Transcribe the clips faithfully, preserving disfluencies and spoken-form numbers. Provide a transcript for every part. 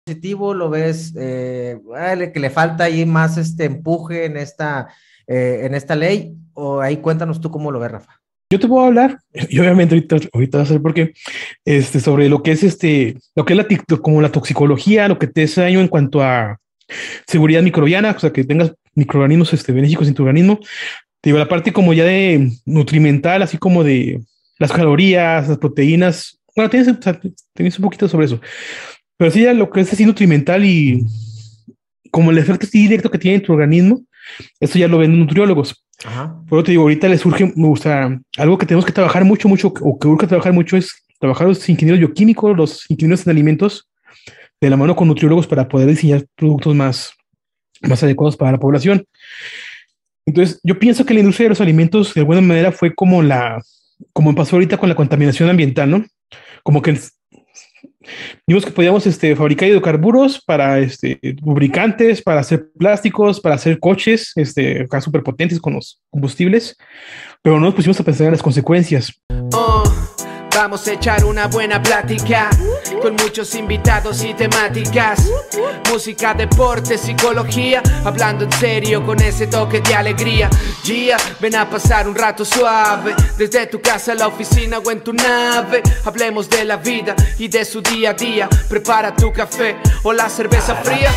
positivo, lo ves eh, que le falta ahí más este empuje en esta, eh, en esta ley, o ahí cuéntanos tú cómo lo ves, Rafa. Yo te puedo hablar, y obviamente ahorita, ahorita vas a ver por qué, este, sobre lo que es este, lo que es la tic- como la toxicología, lo que te hace daño en cuanto a seguridad microbiana, o sea, que tengas microorganismos este, benéficos en tu organismo. Te digo, la parte como ya de nutrimental, así como de las calorías, las proteínas. Bueno, tienes, o sea, tienes un poquito sobre eso, pero sí, ya lo que es así nutrimental y como el efecto así directo que tiene en tu organismo, esto ya lo ven nutriólogos. Ajá. Pero te digo, ahorita le surge, o sea, algo que tenemos que trabajar mucho, mucho, o que urge trabajar mucho es trabajar los ingenieros bioquímicos, los ingenieros en alimentos, de la mano con nutriólogos para poder diseñar productos más, más adecuados para la población. Entonces, yo pienso que la industria de los alimentos, de alguna manera, fue como la, como pasó ahorita con la contaminación ambiental, ¿no? Como que vimos que podíamos este, fabricar hidrocarburos para este, lubricantes, para hacer plásticos, para hacer coches, este, acá súper potentes con los combustibles, pero no nos pusimos a pensar en las consecuencias. Oh, vamos a echar una buena plática con muchos invitados y temáticas. Música, deporte, psicología, hablando en serio con ese toque de alegría. Gia, ven a pasar un rato suave, desde tu casa a la oficina o en tu nave. Hablemos de la vida y de su día a día. Prepara tu café o la cerveza fría.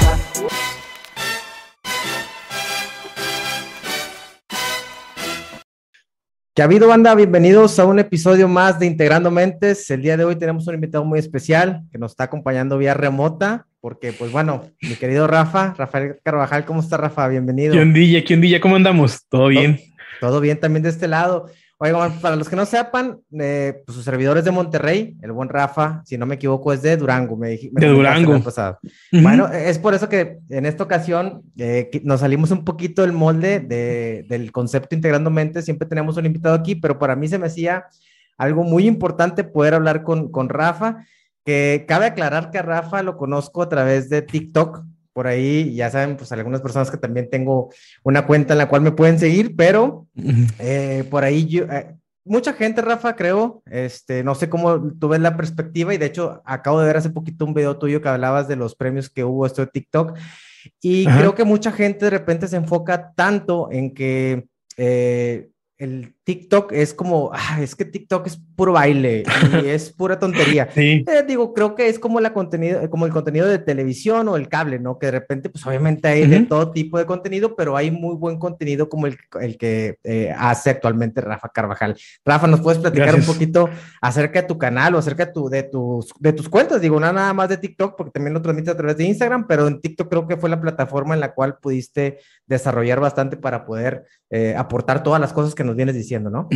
¿Qué ha habido, banda? Bienvenidos a un episodio más de Integrando Mentes. El día de hoy tenemos un invitado muy especial que nos está acompañando vía remota, porque, pues bueno, mi querido Rafa, Rafael Carvajal, ¿cómo está, Rafa? Bienvenido. ¿Qué ondilla? ¿Qué ondilla? ¿Cómo andamos? ¿Todo bien? Todo, todo bien también de este lado. Oigan, para los que no sepan, eh, pues sus servidores de Monterrey, el buen Rafa, si no me equivoco, es de Durango. Me, me de Durango. Pasado. Uh-huh. Bueno, es por eso que en esta ocasión eh, nos salimos un poquito del molde de, del concepto Integrando Mentes. Siempre tenemos un invitado aquí, pero para mí se me hacía algo muy importante poder hablar con, con Rafa, que cabe aclarar que a Rafa lo conozco a través de TikTok. Por ahí, ya saben, pues algunas personas que también tengo una cuenta en la cual me pueden seguir, pero eh, por ahí yo, eh, mucha gente, Rafa, creo, este, no sé cómo tú ves la perspectiva, y de hecho acabo de ver hace poquito un video tuyo que hablabas de los premios que hubo esto de TikTok, y Ajá. creo que mucha gente de repente se enfoca tanto en que eh, el TikTok es como, ah, es que TikTok es puro baile y es pura tontería. Sí. Eh, digo, creo que es como, la contenido, como el contenido de televisión o el cable, ¿no? Que de repente, pues obviamente hay uh-huh. de todo tipo de contenido, pero hay muy buen contenido como el, el que eh, hace actualmente Rafa Carvajal. Rafa, ¿nos puedes platicar Gracias. un poquito acerca de tu canal o acerca de, tu, de, tus, de tus cuentas? Digo, no nada más de TikTok, porque también lo transmites a través de Instagram, pero en TikTok creo que fue la plataforma en la cual pudiste desarrollar bastante para poder eh, aportar todas las cosas que nos vienes diciendo, ¿no?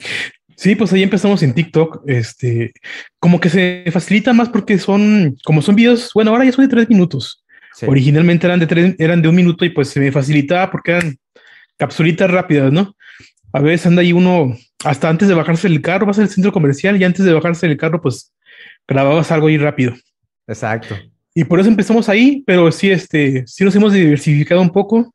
Sí, pues ahí empezamos en TikTok, este, como que se facilita más porque son, como son videos, bueno, ahora ya son de tres minutos. Sí. Originalmente eran de tres, eran de un minuto y pues se me facilitaba porque eran capsulitas rápidas, ¿no? A veces anda ahí uno, hasta antes de bajarse del carro, vas al centro comercial y antes de bajarse del carro, pues grababas algo ahí rápido. Exacto. Y por eso empezamos ahí, pero sí, este, sí nos hemos diversificado un poco.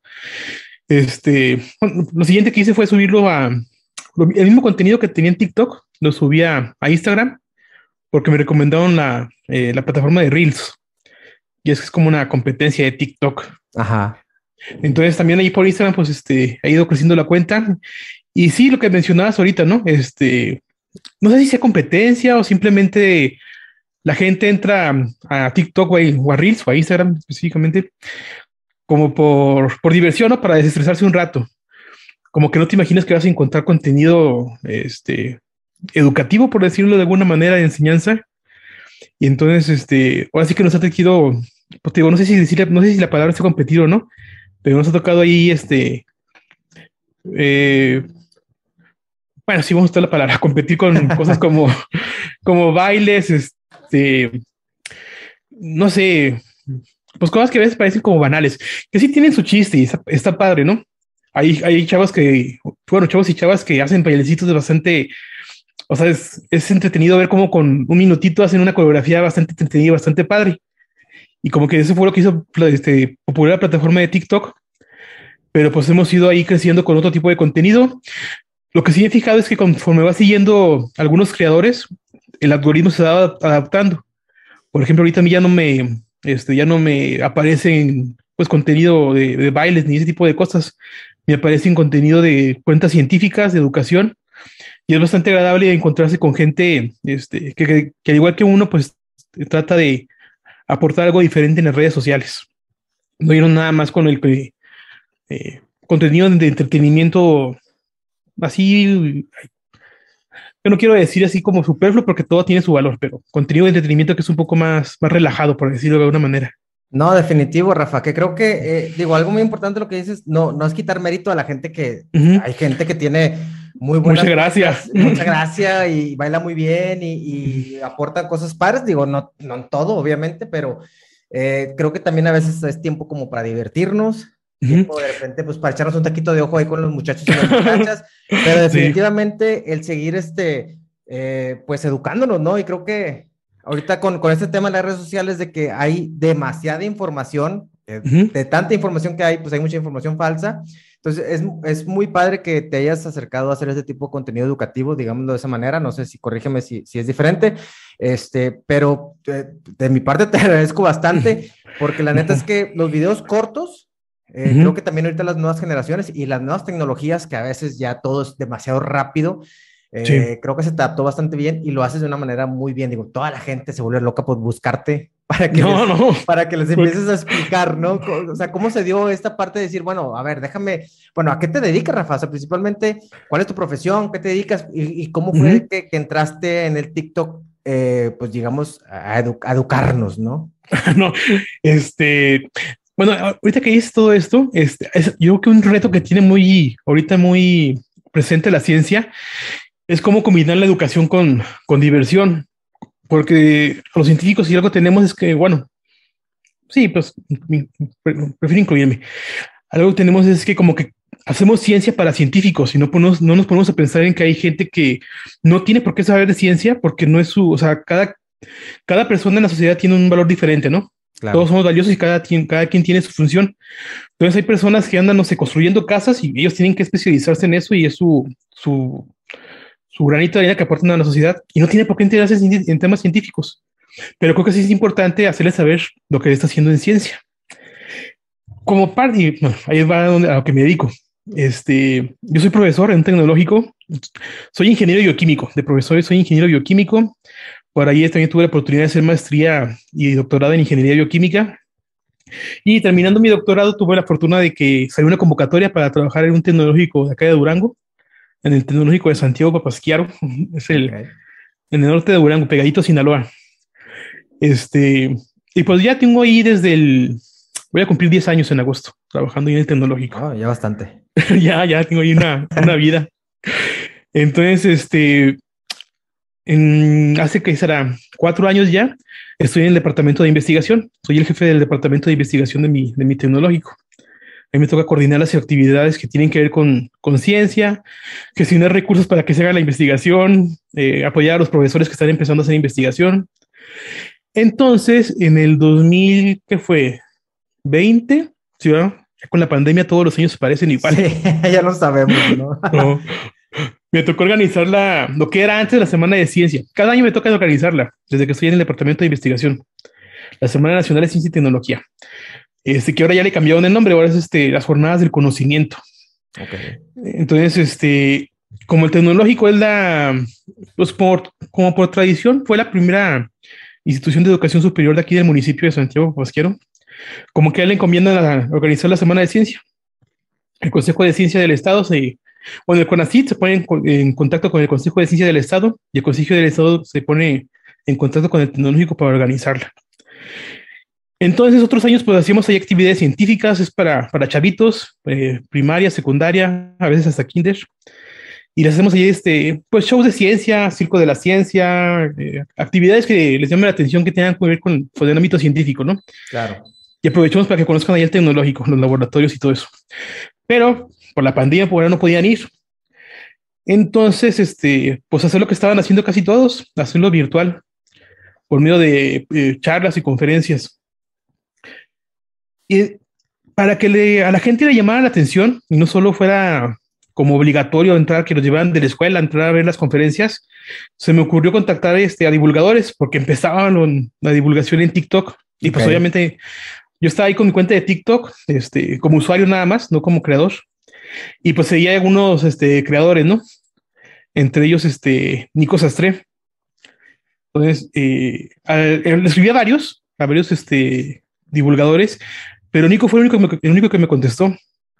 Este, bueno, lo siguiente que hice fue subirlo a el mismo contenido que tenía en TikTok, lo subía a Instagram porque me recomendaron la, eh, la plataforma de Reels, y es que es como una competencia de TikTok. Ajá. Entonces también ahí por Instagram pues este ha ido creciendo la cuenta, y sí, lo que mencionabas ahorita, ¿no? Este, no sé si sea competencia o simplemente la gente entra a TikTok o a Reels o a Instagram específicamente como por, por diversión, ¿no? Para desestresarse un rato. Como que no te imaginas que vas a encontrar contenido este, educativo, por decirlo de alguna manera, de enseñanza. Y entonces, este, ahora sí que nos ha tocado, pues te digo, no sé si decir, no sé si la palabra es competir o no, pero nos ha tocado ahí, este, eh, bueno, sí vamos a usar la palabra, competir con cosas como, como bailes, este, no sé, pues cosas que a veces parecen como banales, que sí tienen su chiste y está, está padre, ¿no? Hay, hay chavos que, bueno, chavos y chavas que hacen bailecitos de bastante, o sea, es, es entretenido ver cómo con un minutito hacen una coreografía bastante entretenida, bastante padre. Y como que eso fue lo que hizo este, popular la plataforma de TikTok. Pero pues hemos ido ahí creciendo con otro tipo de contenido. Lo que sí he fijado es que conforme va siguiendo algunos creadores, el algoritmo se va adaptando. Por ejemplo, ahorita a mí ya no me, Este, ya no me aparecen pues contenido de, de bailes ni ese tipo de cosas. Me aparecen contenido de cuentas científicas, de educación, y es bastante agradable encontrarse con gente este, que, que, que al igual que uno, pues trata de aportar algo diferente en las redes sociales. No ir nada más con el que eh, contenido de entretenimiento así. Yo no quiero decir así como superfluo porque todo tiene su valor, pero contenido de entretenimiento que es un poco más, más relajado, por decirlo de alguna manera. No, definitivo, Rafa, que creo que, eh, digo, algo muy importante lo que dices, no, no es quitar mérito a la gente que, uh-huh. hay gente que tiene muy buenas muchas gracias, mucha gracia y baila muy bien y, y aporta cosas padres, digo, no, no en todo, obviamente, pero eh, creo que también a veces es tiempo como para divertirnos, uh-huh. tiempo de repente, pues para echarnos un taquito de ojo ahí con los muchachos y las muchachas, pero definitivamente sí. el seguir, este, eh, pues educándonos, ¿no? Y creo que ahorita con, con este tema de las redes sociales de que hay demasiada información, eh, uh-huh. de tanta información que hay, pues hay mucha información falsa. Entonces es, es muy padre que te hayas acercado a hacer este tipo de contenido educativo, digámoslo de esa manera. No sé si, corrígeme si, si es diferente, este, pero de, de mi parte te agradezco bastante, porque la neta es que los videos cortos, eh, uh-huh. creo que también ahorita las nuevas generaciones y las nuevas tecnologías, que a veces ya todo es demasiado rápido, Eh, sí. creo que se te adaptó bastante bien y lo haces de una manera muy bien. Digo, toda la gente se vuelve loca por buscarte para que, no, les, no. para que les empieces a explicar, ¿no? O sea, ¿cómo se dio esta parte de decir, bueno, a ver, déjame, bueno, ¿a qué te dedicas, Rafa? O sea, principalmente, ¿cuál es tu profesión? ¿Qué te dedicas? ¿Y, y cómo fue uh-huh. que, que entraste en el TikTok, eh, pues digamos, a, edu- a educarnos, ¿no? no, este... Bueno, ahorita que dices todo esto, este, es, yo creo que un reto que tiene muy, ahorita muy presente la ciencia es cómo combinar la educación con, con diversión, porque los científicos si algo tenemos es que, bueno, sí, pues prefiero incluirme. Algo que tenemos es que como que hacemos ciencia para científicos y no, ponemos, no nos ponemos a pensar en que hay gente que no tiene por qué saber de ciencia porque no es su, o sea, cada, cada persona en la sociedad tiene un valor diferente, ¿no? Claro. Todos somos valiosos y cada, cada quien tiene su función. Entonces hay personas que andan, no sé, construyendo casas y ellos tienen que especializarse en eso y es su... su su granito de arena que aportan a la sociedad y no tiene por qué enterarse en, en temas científicos. Pero creo que sí es importante hacerles saber lo que está haciendo en ciencia. Como parte, y bueno, ahí va a, donde, a lo que me dedico. Este, yo soy profesor en un tecnológico, soy ingeniero bioquímico, de profesores soy ingeniero bioquímico. Por ahí también tuve la oportunidad de hacer maestría y doctorado en ingeniería bioquímica. Y terminando mi doctorado tuve la fortuna de que salió una convocatoria para trabajar en un tecnológico de acá de Durango, en el tecnológico de Santiago Papasquiaro, es el okay. en el norte de Durango, pegadito a Sinaloa. Este, y pues ya tengo ahí desde el, voy a cumplir diez años en agosto, trabajando ahí en el tecnológico. Oh, ya bastante. ya, ya tengo ahí una, una vida. Entonces, este, en, hace que será cuatro años ya, estoy en el departamento de investigación. Soy el jefe del departamento de investigación de mi, de mi tecnológico. A mí me toca coordinar las actividades que tienen que ver con, con ciencia, gestionar recursos para que se haga la investigación, eh, apoyar a los profesores que están empezando a hacer investigación. Entonces, en el dos mil, ¿qué fue? veinte, ¿sí, no? Con la pandemia todos los años se parecen igual. Sí, ya lo sabemos, ¿no? no. Me tocó organizar la, lo que era antes la Semana de Ciencia. Cada año me toca organizarla, desde que estoy en el departamento de investigación. La Semana Nacional de Ciencia y Tecnología. Este, que ahora ya le cambiaron el nombre, ahora es este, las jornadas del conocimiento. Okay. Entonces, este, como el tecnológico es la, pues por, como por tradición, fue la primera institución de educación superior de aquí del municipio de Santiago Papasquiaro, como que le encomiendan a organizar la Semana de Ciencia. El Consejo de Ciencia del Estado se, bueno, el CONACYT se pone en, en contacto con el Consejo de Ciencia del Estado y el Consejo del Estado se pone en contacto con el tecnológico para organizarla. Entonces, otros años, pues hacíamos ahí actividades científicas, es para, para chavitos, eh, primaria, secundaria, a veces hasta kinder. Y les hacemos ahí, este, pues, shows de ciencia, circo de la ciencia, eh, actividades que les llamen la atención, que tengan que ver con, con el ámbito científico, ¿no? Claro. Y aprovechamos para que conozcan ahí el tecnológico, los laboratorios y todo eso. Pero, por la pandemia, por ahora no podían ir. Entonces, este, pues hacer lo que estaban haciendo casi todos, hacerlo virtual, por medio de eh, charlas y conferencias. Y para que le, a la gente le llamara la atención y no solo fuera como obligatorio entrar, que los llevaran de la escuela, entrar a ver las conferencias, se me ocurrió contactar este, a divulgadores porque empezaban la divulgación en TikTok Y pues Ok. obviamente yo estaba ahí con mi cuenta de TikTok, este, como usuario nada más, no como creador. Y pues seguía algunos este, creadores, ¿no? Entre ellos, este, Nico Sastre. Entonces, eh, a- eh, le escribí a varios, a varios este, divulgadores, pero Nico fue el único, que me- el único que me contestó.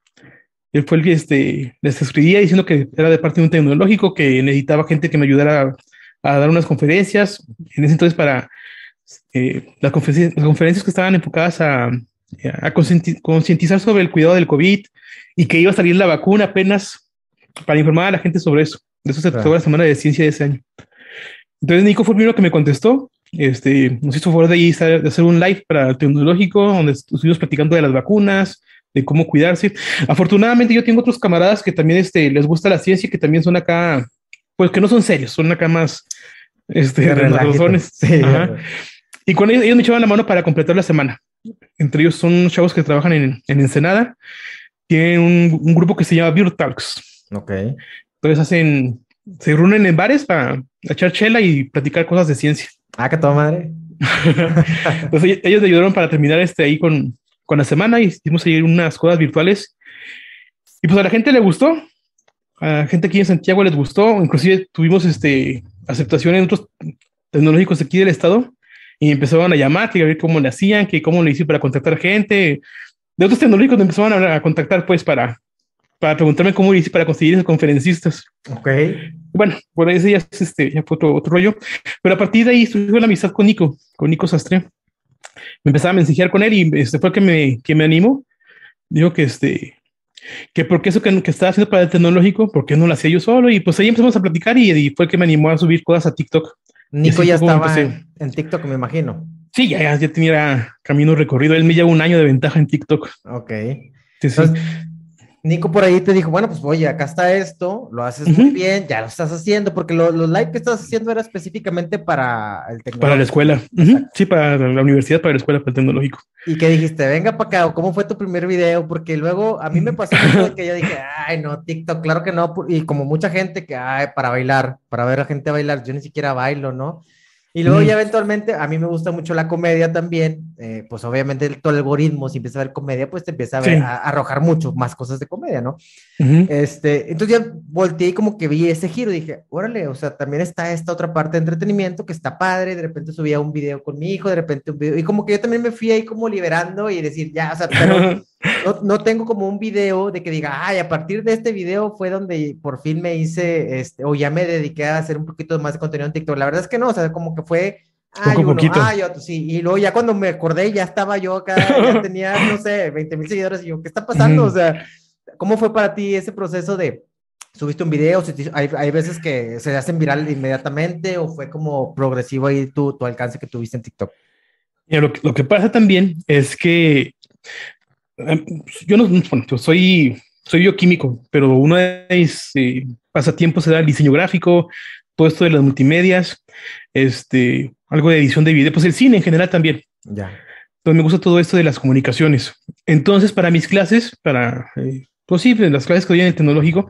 Él fue el que este, les escribía diciendo que era de parte de un tecnológico, que necesitaba gente que me ayudara a, a dar unas conferencias. En ese entonces, para eh, las, conferencias, las conferencias que estaban enfocadas a, a concienti- concientizar sobre el cuidado del COVID y que iba a salir la vacuna apenas para informar a la gente sobre eso. De eso se trató Claro. la semana de ciencia de ese año. Entonces Nico fue el primero que me contestó. Este, nos hizo favor de, ahí, de hacer un live para el tecnológico, donde estuvimos platicando de las vacunas, de cómo cuidarse. Afortunadamente yo tengo otros camaradas que también este, les gusta la ciencia y que también son acá, pues que no son serios, son acá más este, De relajito. desmadrosones. Sí. Ajá. Y con ellos, ellos me echaban la mano para completar la semana. Entre ellos son unos chavos que trabajan en, en Ensenada. Tienen un, un grupo que se llama Beer Talks. Ok. Entonces hacen, se reúnen en bares para echar chela y platicar cosas de ciencia. Ah, que toda madre. Entonces ellos me ayudaron para terminar este ahí con, con la semana y hicimos ahí unas cosas virtuales. Y pues a la gente le gustó. A la gente aquí en Santiago les gustó. Inclusive tuvimos este, aceptación en otros tecnológicos aquí del estado y empezaban a llamar, que a ver cómo le hacían, que cómo le hicieron para contactar gente. De otros tecnológicos me empezaban a, a contactar pues para, para preguntarme cómo le hice para conseguir esos conferencistas. Ok. Bueno, por ese ya, es este, ya fue otro, otro rollo. Pero a partir de ahí estuve la amistad con Nico, con Nico Sastre. Me empezaba a mensajear con él y este fue el que me, que me animó. Dijo que este, que porque eso que, que estaba haciendo para el tecnológico, porque no lo hacía yo solo. Y pues ahí empezamos a platicar y, y fue el que me animó a subir cosas a TikTok. Nico así ya fue como estaba empecé. en, en TikTok, me imagino. Sí, ya, ya tenía camino recorrido. Él me lleva un año de ventaja en TikTok. Ok. Sí, sí. Entonces, Nico por ahí te dijo, bueno, pues oye, acá está esto, lo haces muy Ujú. bien, ya lo estás haciendo, porque lo- los live que estás haciendo era específicamente para el tecnológico. Para la escuela. Ujú. Sí, para la universidad, para la escuela, para el tecnológico. Y que dijiste, venga para acá, o cómo fue tu primer video, porque luego a mí me pasó mucho de que yo dije, ay, no, TikTok, claro que no, y como mucha gente que, ay, para bailar, para ver a gente bailar, yo ni siquiera bailo, ¿no? Y luego Ujú. ya eventualmente, a mí me gusta mucho la comedia también, eh, pues obviamente el, todo el algoritmo, si empiezas a ver comedia, pues te empieza a, ver, Sí. a, a arrojar mucho más cosas de comedia, ¿no? Ujú. Este, entonces ya volteé y como que vi ese giro y dije, órale, o sea, también está esta otra parte de entretenimiento que está padre, de repente subía un video con mi hijo, de repente un video, y como que yo también me fui ahí como liberando y decir, ya, o sea, pero no, no tengo como un video de que diga, ay, a partir de este video fue donde por fin me hice, este, o ya me dediqué a hacer un poquito más de contenido en TikTok. La verdad es que no, o sea, como que fue, ay, Poco a uno, poquito. ay, otro, sí, y luego ya cuando me acordé, ya estaba yo acá, ya tenía, no sé, veinte mil seguidores, y yo, ¿qué está pasando? Ujú. O sea, ¿cómo fue para ti ese proceso de, subiste un video, si te- hay, hay veces que se hacen viral inmediatamente, o fue como progresivo ahí tu, tu alcance que tuviste en TikTok? Mira, lo, que- lo que pasa también es que eh, yo no, bueno, yo soy, soy bioquímico, pero uno de mis eh, pasatiempos era el diseño gráfico, todo esto de las multimedias, este, algo de edición de video, pues el cine en general también. Ya. Entonces me gusta todo esto de las comunicaciones. Entonces, para mis clases, para, eh, pues sí, las clases que doy en el tecnológico,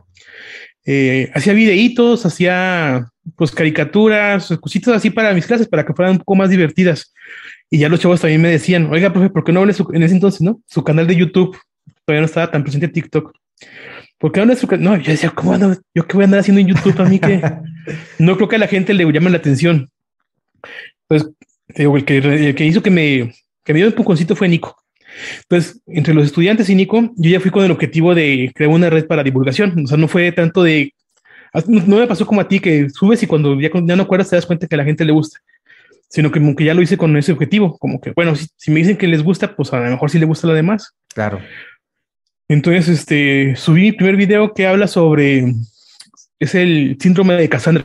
eh, hacía videitos, hacía pues caricaturas, cositas así para mis clases, para que fueran un poco más divertidas. Y ya los chavos también me decían, oiga, profe, ¿por qué no abre su, en ese entonces, no? Su canal de YouTube, todavía no estaba tan presente en TikTok. ¿Por qué no abre su canal? No, yo decía, ¿cómo ando? ¿Yo qué voy a andar haciendo en YouTube a mí que no creo que a la gente le llame la atención? Entonces, te digo, el que, el que hizo que me, que me dio un empujoncito fue Nico. Entonces, entre los estudiantes y Nico, yo ya fui con el objetivo de crear una red para divulgación. O sea, no fue tanto de, no, no me pasó como a ti que subes y cuando ya, ya no acuerdas te das cuenta que a la gente le gusta, sino que como que ya lo hice con ese objetivo, como que, bueno, si, si me dicen que les gusta, pues a lo mejor sí le gusta a lo demás. Claro. Entonces, este, subí mi primer video que habla sobre, es el síndrome de Cassandra,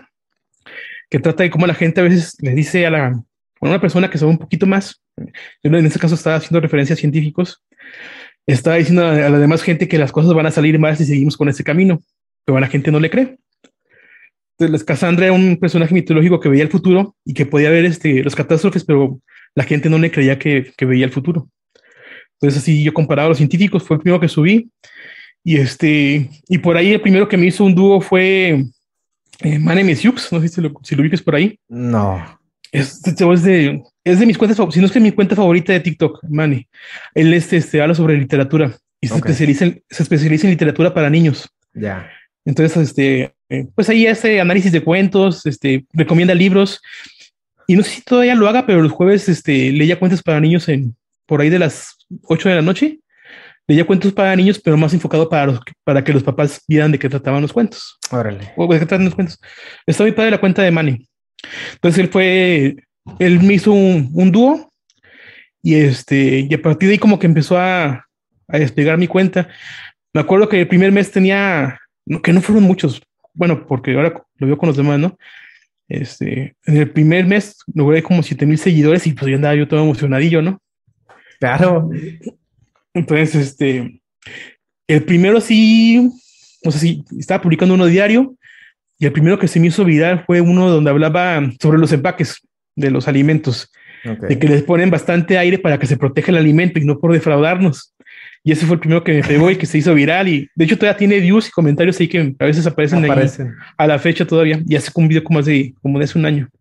que trata de cómo la gente a veces le dice a la, a una persona que sabe un poquito más, en este caso estaba haciendo referencias a científicos, estaba diciendo a, a la demás gente que las cosas van a salir mal si seguimos con ese camino, pero a la gente no le cree. Entonces, Cassandra era un personaje mitológico que veía el futuro y que podía ver este, los catástrofes, pero la gente no le creía que, que veía el futuro. Entonces, así yo comparaba a los científicos, fue el primero que subí. Y este, y por ahí el primero que me hizo un dúo fue eh, Mane Mesiux, no sé si lo, si lo ubiques por ahí. No. Este chavo es de, es de mis cuentas, si no es que mi cuenta favorita de TikTok, Manny. Él este, este, habla sobre literatura y se, okay. especializa en, se especializa en literatura para niños. Ya. Yeah. Entonces, este, pues ahí hace análisis de cuentos, este, recomienda libros. Y no sé si todavía lo haga, pero los jueves este, leía cuentos para niños en por ahí de las ocho de la noche. Leía cuentos para niños, pero más enfocado para, los, para que los papás vieran de qué trataban los cuentos. Órale. O de qué tratan los cuentos. Está muy padre la cuenta de Manny. Entonces él fue, él me hizo un, un dúo y este, y a partir de ahí como que empezó a, a despegar mi cuenta. Me acuerdo que el primer mes tenía, que no fueron muchos, bueno, porque ahora lo veo con los demás, ¿no? Este, en el primer mes logré como siete mil seguidores y pues yo andaba yo todo emocionadillo, ¿no? Claro. Entonces, este, el primero sí, no sé si estaba publicando uno diario y el primero que se me hizo viral fue uno donde hablaba sobre los empaques de los alimentos, okay. de que les ponen bastante aire para que se proteja el alimento y no por defraudarnos. Y ese fue el primero que me pegó y que se hizo viral y de hecho todavía tiene views y comentarios ahí que a veces aparecen, aparecen. Ahí a la fecha todavía y hace un video como hace, como de hace un año.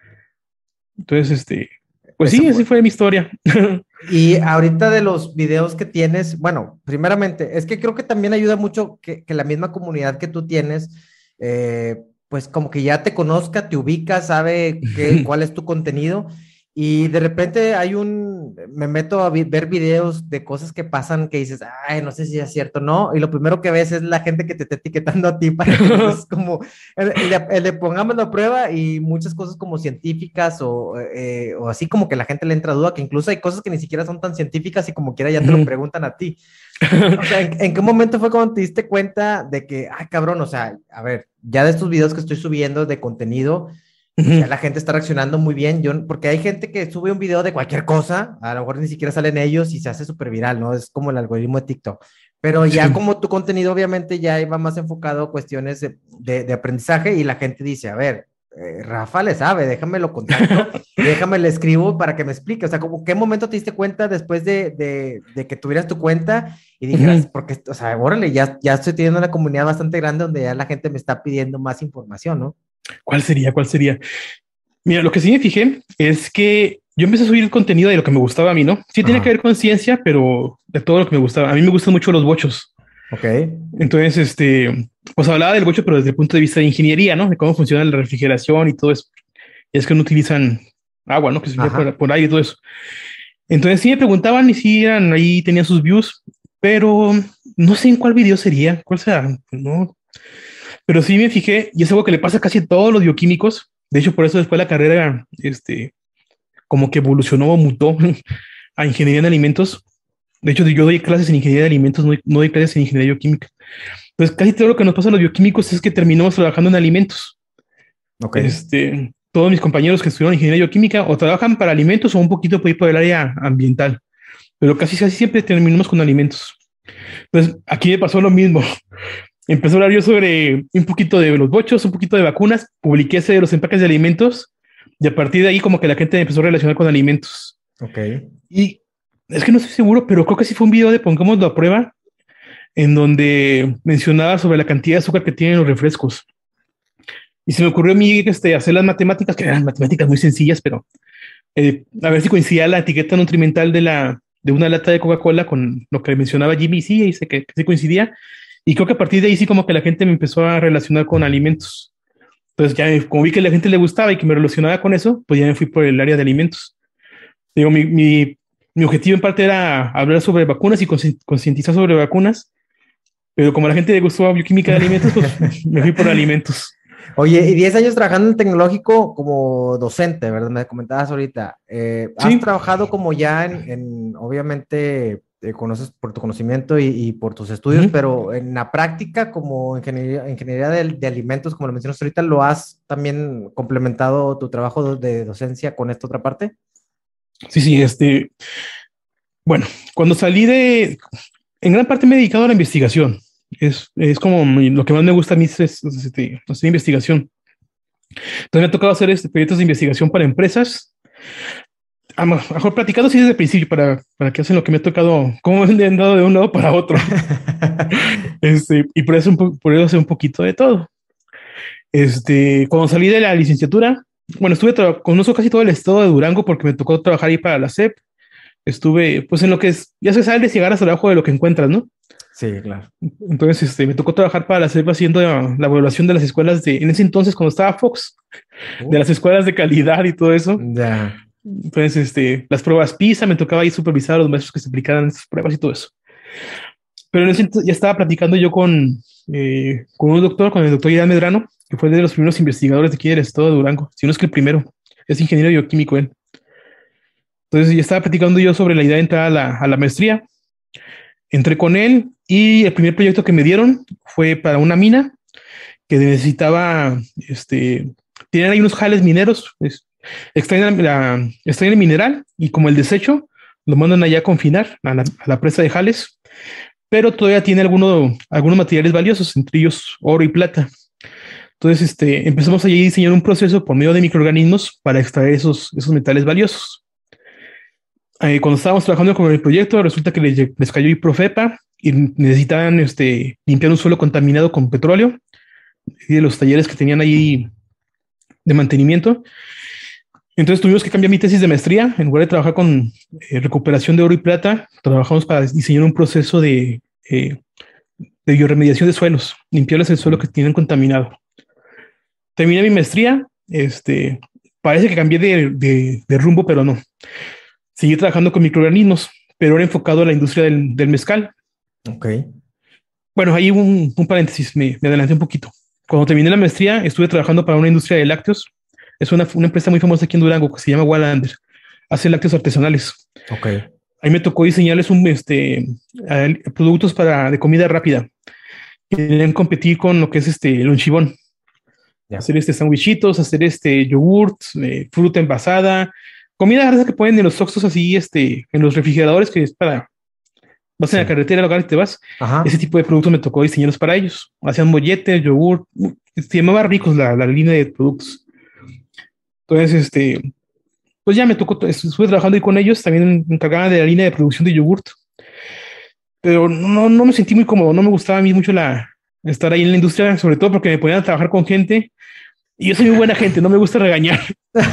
Entonces, este, pues Eso sí, fue. Así fue mi historia. Y ahorita de los videos que tienes, bueno, primeramente, es que creo que también ayuda mucho que, que la misma comunidad que tú tienes, eh, pues como que ya te conozca, te ubica, sabe qué, cuál es tu contenido. Y de repente hay un, me meto a vi, ver videos de cosas que pasan que dices, ay, no sé si es cierto, ¿no? Y lo primero que ves es la gente que te está etiquetando a ti para que es como, le, le pongamos la prueba y muchas cosas como científicas o, eh, o así como que la gente le entra duda, que incluso hay cosas que ni siquiera son tan científicas y como quiera ya te lo preguntan a ti. O sea, ¿en, ¿en qué momento fue cuando te diste cuenta de que, ay, cabrón, o sea, a ver, ya de estos videos que estoy subiendo de contenido, ya la gente está reaccionando muy bien, yo, porque hay gente que sube un video de cualquier cosa, a lo mejor ni siquiera salen ellos y se hace súper viral, ¿no? Es como el algoritmo de TikTok, pero ya sí. Como tu contenido obviamente ya iba más enfocado a cuestiones de, de, de aprendizaje y la gente dice, a ver, eh, Rafa le sabe, déjame lo contacto, déjame le escribo para que me explique, o sea, como ¿qué momento te diste cuenta después de, de, de que tuvieras tu cuenta y dijeras, uh-huh. porque, o sea, órale, ya, ya estoy teniendo una comunidad bastante grande donde ya la gente me está pidiendo más información, ¿no? ¿Cuál sería? ¿Cuál sería? Mira, lo que sí me fijé es que yo empecé a subir el contenido de lo que me gustaba a mí, ¿no? Sí, tiene que ver con ciencia, pero de todo lo que me gustaba. A mí me gustan mucho los bochos. Ok. Entonces, este, pues hablaba del bocho, pero desde el punto de vista de ingeniería, ¿no? De cómo funciona la refrigeración y todo eso. Y es que no utilizan agua, ¿no? Que se por, por aire y todo eso. Entonces sí me preguntaban y sí eran ahí, tenían sus views, pero no sé en cuál video sería, cuál será, no. Pero sí me fijé, y es algo que le pasa a casi todos los bioquímicos. De hecho, por eso después la carrera, este, como que evolucionó o mutó a ingeniería en alimentos. De hecho, yo doy clases en ingeniería de alimentos, no doy, no doy clases en ingeniería bioquímica. Entonces, casi todo lo que nos pasa a los bioquímicos es que terminamos trabajando en alimentos. Okay. Este, todos mis compañeros que estudiaron ingeniería bioquímica o trabajan para alimentos o un poquito por, por el área ambiental. Pero casi, casi siempre terminamos con alimentos. Entonces, aquí me pasó lo mismo. Empezó a hablar yo sobre un poquito de los bochos, un poquito de vacunas, publiqué ese de los empaques de alimentos y a partir de ahí como que la gente empezó a relacionar con alimentos. Ok. Y es que no estoy seguro, pero creo que sí fue un video de Pongámoslo a Prueba en donde mencionaba sobre la cantidad de azúcar que tienen los refrescos. Y se me ocurrió a mí este, hacer las matemáticas, que eran matemáticas muy sencillas, pero eh, a ver si coincidía la etiqueta nutrimental de, la, de una lata de Coca-Cola con lo que mencionaba Jimmy. Sí, dice que, que sí coincidía. Y creo que a partir de ahí sí como que la gente me empezó a relacionar con alimentos. Entonces ya como vi que a la gente le gustaba y que me relacionaba con eso, pues ya me fui por el área de alimentos. Digo, mi, mi, mi objetivo en parte era hablar sobre vacunas y concientizar sobre vacunas, pero como a la gente le gustó bioquímica de alimentos, pues me fui por alimentos. Oye, y diez años trabajando en tecnológico como docente, ¿verdad? Me comentabas ahorita. Eh, ¿Has sí. trabajado como ya en, en obviamente... Te conoces por tu conocimiento y, y por tus estudios, uh-huh. pero en la práctica como ingeniería, ingeniería de, de alimentos, como lo mencionaste ahorita, ¿lo has también complementado tu trabajo de docencia con esta otra parte? Sí, sí, este, bueno, cuando salí de, en gran parte me he dedicado a la investigación, es, es como mi, lo que más me gusta a mí es, es, es este, hacer investigación. Entonces me ha tocado hacer este, proyectos de investigación para empresas. A lo mejor platicando así desde el principio para, para que hacen lo que me ha tocado, cómo me han dado de un lado para otro. este, y por eso, un po- por eso hace un poquito de todo. Este, cuando salí de la licenciatura, bueno, estuve, tra- conozco casi todo el estado de Durango porque me tocó trabajar ahí para la S E P. Estuve, pues en lo que es, ya se sabe, llegar hasta abajo de lo que encuentras, ¿no? Sí, claro. Entonces, este, me tocó trabajar para la S E P haciendo la, la evaluación de las escuelas de, en ese entonces, cuando estaba Fox, Uh, de las escuelas de calidad y todo eso. ya. Entonces, este, las pruebas PISA, me tocaba ahí supervisar a los maestros que se aplicaran esas pruebas y todo eso. Pero en ese entonces ya estaba platicando yo con, eh, con un doctor, con el doctor Irán Medrano, que fue de los primeros investigadores de aquí del estado de Durango, si no es que el primero, es ingeniero bioquímico él. Entonces ya estaba platicando yo sobre la idea de entrar a la, a la maestría. Entré con él y el primer proyecto que me dieron fue para una mina que necesitaba, este, tenían ahí unos jales mineros, es, extraen, la, extraen el mineral y como el desecho lo mandan allá a confinar a la, a la presa de jales, pero todavía tiene alguno, algunos materiales valiosos, entre ellos oro y plata. Entonces, este, empezamos a diseñar un proceso por medio de microorganismos para extraer esos, esos metales valiosos. Eh, cuando estábamos trabajando con el proyecto, resulta que les, les cayó Profepa y necesitaban este, limpiar un suelo contaminado con petróleo y de los talleres que tenían ahí de mantenimiento. Entonces tuvimos que cambiar mi tesis de maestría. En lugar de trabajar con eh, recuperación de oro y plata, trabajamos para diseñar un proceso de, eh, de bioremediación de suelos, limpiarles el suelo que tienen contaminado. Terminé mi maestría. Este, parece que cambié de, de, de rumbo, pero no. Seguí trabajando con microorganismos, pero era enfocado a la industria del, del mezcal. Ok. Bueno, ahí un, un paréntesis, me, me adelanté un poquito. Cuando terminé la maestría, estuve trabajando para una industria de lácteos. Es una, una empresa muy famosa aquí en Durango que se llama Wallander. Hace lácteos artesanales. Ok. Ahí me tocó diseñarles un, este, productos para, de comida rápida. Querían competir con lo que es este, el lonchibón. Yeah. Hacer este sandwichitos, hacer este yogurt, eh, fruta envasada, comida que ponen en los oxos así, este, en los refrigeradores que es para... Vas sí. en la carretera, al lugar que te vas. Ajá. Ese tipo de productos me tocó diseñarlos para ellos. Hacían molletes, yogur, se llamaba Ricos la, la línea de productos. Entonces, este, pues ya me tocó, estuve trabajando ahí con ellos, también encargada de la línea de producción de yogurt. Pero no, no me sentí muy cómodo, no me gustaba a mí mucho la, estar ahí en la industria, sobre todo porque me ponían a trabajar con gente y yo soy muy buena gente, no me gusta regañar.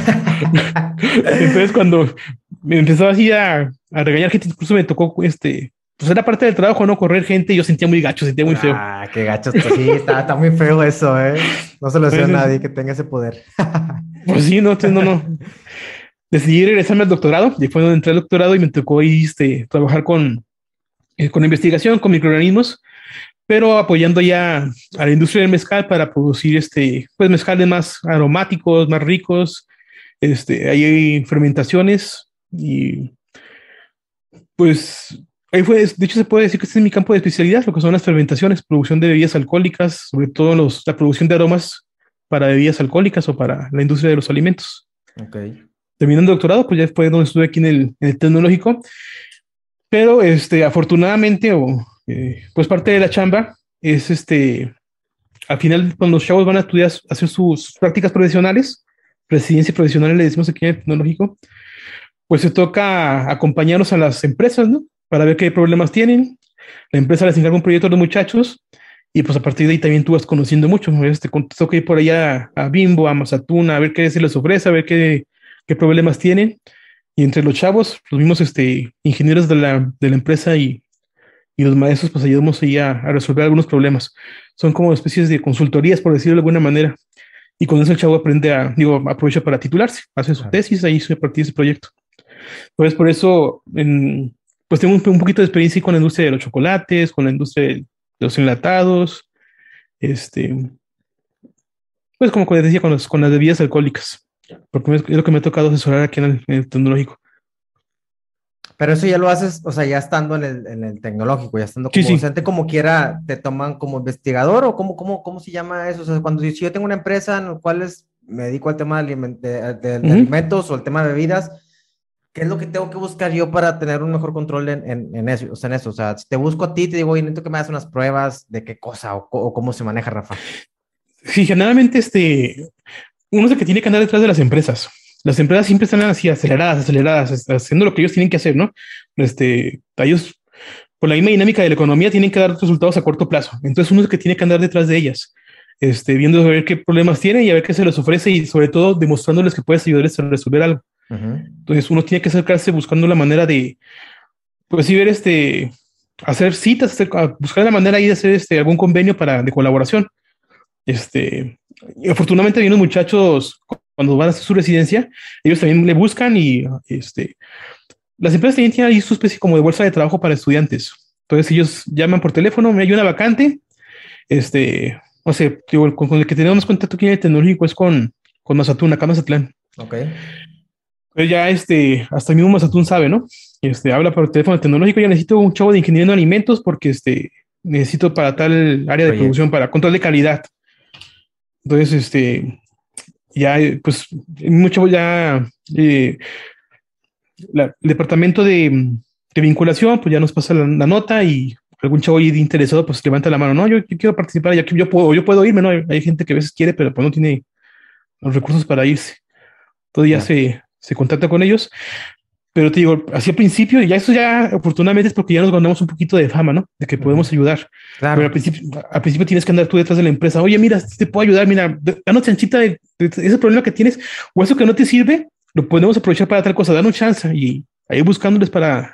Entonces, cuando me empezaba así a, a regañar gente, incluso me tocó este. Pues era parte del trabajo, ¿no? Correr gente y yo sentía muy gacho, sentía muy feo. Ah, qué gacho. Sí, está, está muy feo eso, ¿eh? No se lo deseo a nadie que tenga ese poder. Pues sí, no, no, no. Decidí regresarme al doctorado y fue donde entré al doctorado y me tocó este, trabajar con, eh, con investigación, con microorganismos, pero apoyando ya a la industria del mezcal para producir este, pues mezcales más aromáticos, más ricos. Este, ahí hay fermentaciones y pues... Ahí fue, de hecho se puede decir que este es mi campo de especialidad, lo que son las fermentaciones, producción de bebidas alcohólicas, sobre todo los, la producción de aromas para bebidas alcohólicas o para la industria de los alimentos. Okay. Terminando el doctorado, pues ya fue donde estuve aquí en el, en el tecnológico, pero este, afortunadamente, o eh, pues parte de la chamba es este, al final cuando los chavos van a estudiar, hacer sus prácticas profesionales, residencia profesional le decimos aquí en el tecnológico, pues se toca acompañarnos a las empresas, ¿no? Para ver qué problemas tienen. La empresa les encarga un proyecto a los muchachos y pues a partir de ahí también tú vas conociendo mucho. Este, te toca ir por allá a Bimbo, a Mazatuna, a ver qué se les ofrece, a ver qué, qué problemas tienen. Y entre los chavos, los mismos este, ingenieros de la, de la empresa y, y los maestros, pues ayudamos ahí a, a resolver algunos problemas. Son como especies de consultorías, por decirlo de alguna manera. Y con eso el chavo aprende a, digo, aprovecha para titularse, hace su tesis, ahí se partir ese proyecto. Entonces, por eso, en pues tengo un, un poquito de experiencia con la industria de los chocolates, con la industria de los enlatados, este, pues como les decía, con, los, con las bebidas alcohólicas, porque es lo que me ha tocado asesorar aquí en el, en el tecnológico. Pero eso ya lo haces, o sea, ya estando en el, en el tecnológico, ya estando como sí, docente, sí. Como quiera, ¿te toman como investigador o cómo, cómo, cómo se llama eso? O sea, cuando si yo tengo una empresa en la cual es, me dedico al tema de, aliment de, de, de uh-huh. alimentos o el tema de bebidas, ¿qué es lo que tengo que buscar yo para tener un mejor control en, en, en, eso, o sea, en eso? O sea, si te busco a ti, te digo, oye, necesito que me hagas unas pruebas de qué cosa o, o cómo se maneja, Rafa. Sí, generalmente este, uno es el que tiene que andar detrás de las empresas. Las empresas siempre están así aceleradas, aceleradas, haciendo lo que ellos tienen que hacer, ¿no? Este, ellos, por la misma dinámica de la economía, tienen que dar resultados a corto plazo. Entonces uno es el que tiene que andar detrás de ellas. este, viendo a ver qué problemas tienen y a ver qué se les ofrece y sobre todo demostrándoles que puedes ayudarles a resolver algo. Uh-huh. Entonces uno tiene que acercarse buscando la manera de, pues sí, ver este, hacer citas, hacer, buscar la manera ahí de hacer este, algún convenio para, de colaboración. Este, y afortunadamente hay unos muchachos cuando van a hacer su residencia, ellos también le buscan y este, las empresas también tienen ahí su especie como de bolsa de trabajo para estudiantes. Entonces ellos llaman por teléfono, me hay una vacante, este, no sé, digo, con, con el que tenemos contacto aquí en el tecnológico es con, con Mazatún, acá Mazatlán. Ok. Pero ya este, hasta el mismo Mazatún sabe, ¿no? Este, habla por teléfono tecnológico, ya necesito un chavo de ingeniería en alimentos porque este, necesito para tal área de Oye. producción, para control de calidad. Entonces, este, ya, pues, mucho ya, eh, la, el departamento de, de vinculación, pues ya nos pasa la, la nota y algún chavo ahí interesado, pues levanta la mano. No, yo, yo quiero participar, ya que yo puedo, yo puedo irme, ¿no? Hay, hay gente que a veces quiere, pero pues no tiene los recursos para irse. Entonces ya, ya. se, se contacta con ellos. Pero te digo, así al principio, y ya eso ya afortunadamente es porque ya nos ganamos un poquito de fama, ¿no? De que podemos uh-huh. ayudar. Claro. Pero al principio, al principio tienes que andar tú detrás de la empresa. Oye, mira, te puedo ayudar, mira, danos chanchita de, de ese problema que tienes o eso que no te sirve, lo podemos aprovechar para tal cosa, danos chance y ahí buscándoles para,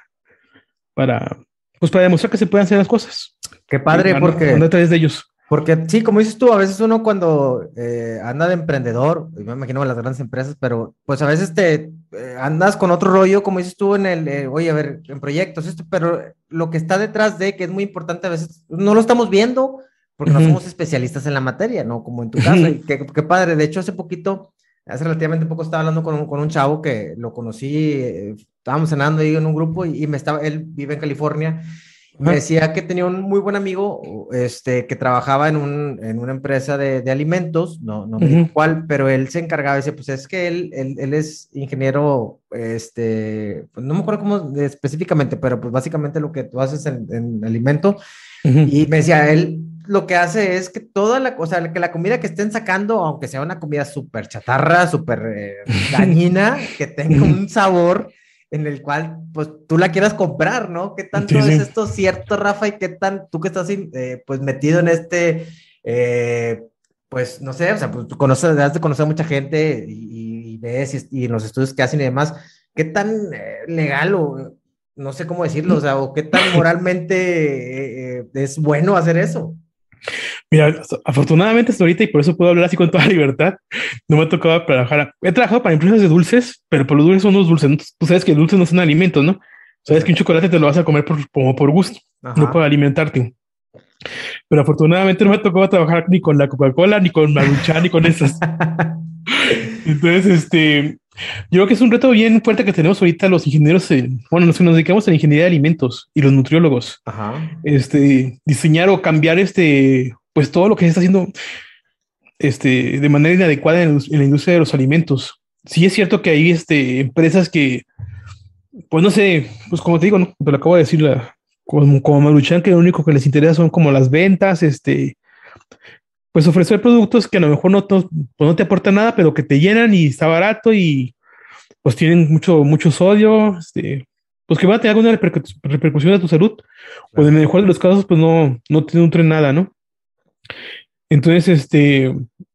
para, pues para demostrar que se pueden hacer las cosas. Qué padre, y, porque... Anda detrás de ellos. Porque sí, como dices tú, a veces uno cuando eh, anda de emprendedor, me imagino en las grandes empresas, pero pues a veces te eh, andas con otro rollo, como dices tú, en el, eh, oye, a ver, en proyectos, esto, pero lo que está detrás de, que es muy importante, a veces no lo estamos viendo porque uh-huh. no somos especialistas en la materia, ¿no? Como en tu caso, uh-huh. y qué, qué padre. De hecho, hace poquito, hace relativamente poco estaba hablando con un, con un chavo que lo conocí, eh, estábamos cenando ahí en un grupo y, y me estaba, él vive en California. Me decía que tenía un muy buen amigo este, que trabajaba en, un, en una empresa de, de alimentos, no, no me dijo uh-huh. cuál, pero él se encargaba, dice, pues es que él, él, él es ingeniero, este, pues no me acuerdo cómo específicamente, pero pues básicamente lo que tú haces en, en alimento, uh-huh. y me decía, él lo que hace es que toda la, o sea, que la comida que estén sacando, aunque sea una comida súper chatarra, súper eh, dañina, que tenga un sabor en el cual, pues, tú la quieras comprar, ¿no? ¿Qué tanto sí, sí. es esto cierto, Rafa? Y qué tan, tú que estás, eh, pues, metido en este, eh, pues, no sé, o sea, pues, tú conoces, has de conocer a mucha gente y, y ves y, y los estudios que hacen y demás, ¿qué tan eh, legal o, no sé cómo decirlo, o sea, o qué tan moralmente eh, es bueno hacer eso? Mira, afortunadamente hasta ahorita, y por eso puedo hablar así con toda libertad, no me ha tocado trabajar. He trabajado para empresas de dulces, pero por los dulces son los dulces. ¿No? Tú sabes que dulces no son alimentos, ¿no? Sabes que un chocolate te lo vas a comer por, como por gusto, Ajá. no para alimentarte. Pero afortunadamente no me ha tocado trabajar ni con la Coca-Cola, ni con Maruchan, ni con esas. Entonces, este, yo creo que es un reto bien fuerte que tenemos ahorita los ingenieros, en, bueno, los que nos dedicamos a la ingeniería de alimentos y los nutriólogos. Ajá. Este, diseñar o cambiar este, pues todo lo que se está haciendo este, de manera inadecuada en, en la industria de los alimentos. Sí es cierto que hay este, empresas que, pues no sé, pues como te digo, ¿no? Te lo acabo de decir, la, como, como Maruchan, que lo único que les interesa son como las ventas, este, pues ofrecer productos que a lo mejor no, to, pues no te aportan nada, pero que te llenan y está barato y pues tienen mucho, mucho sodio, este, pues que van a tener alguna repercu- repercusión a tu salud, claro. O en el mejor de los casos, pues no, no te nutren nada, ¿no? Entonces, este,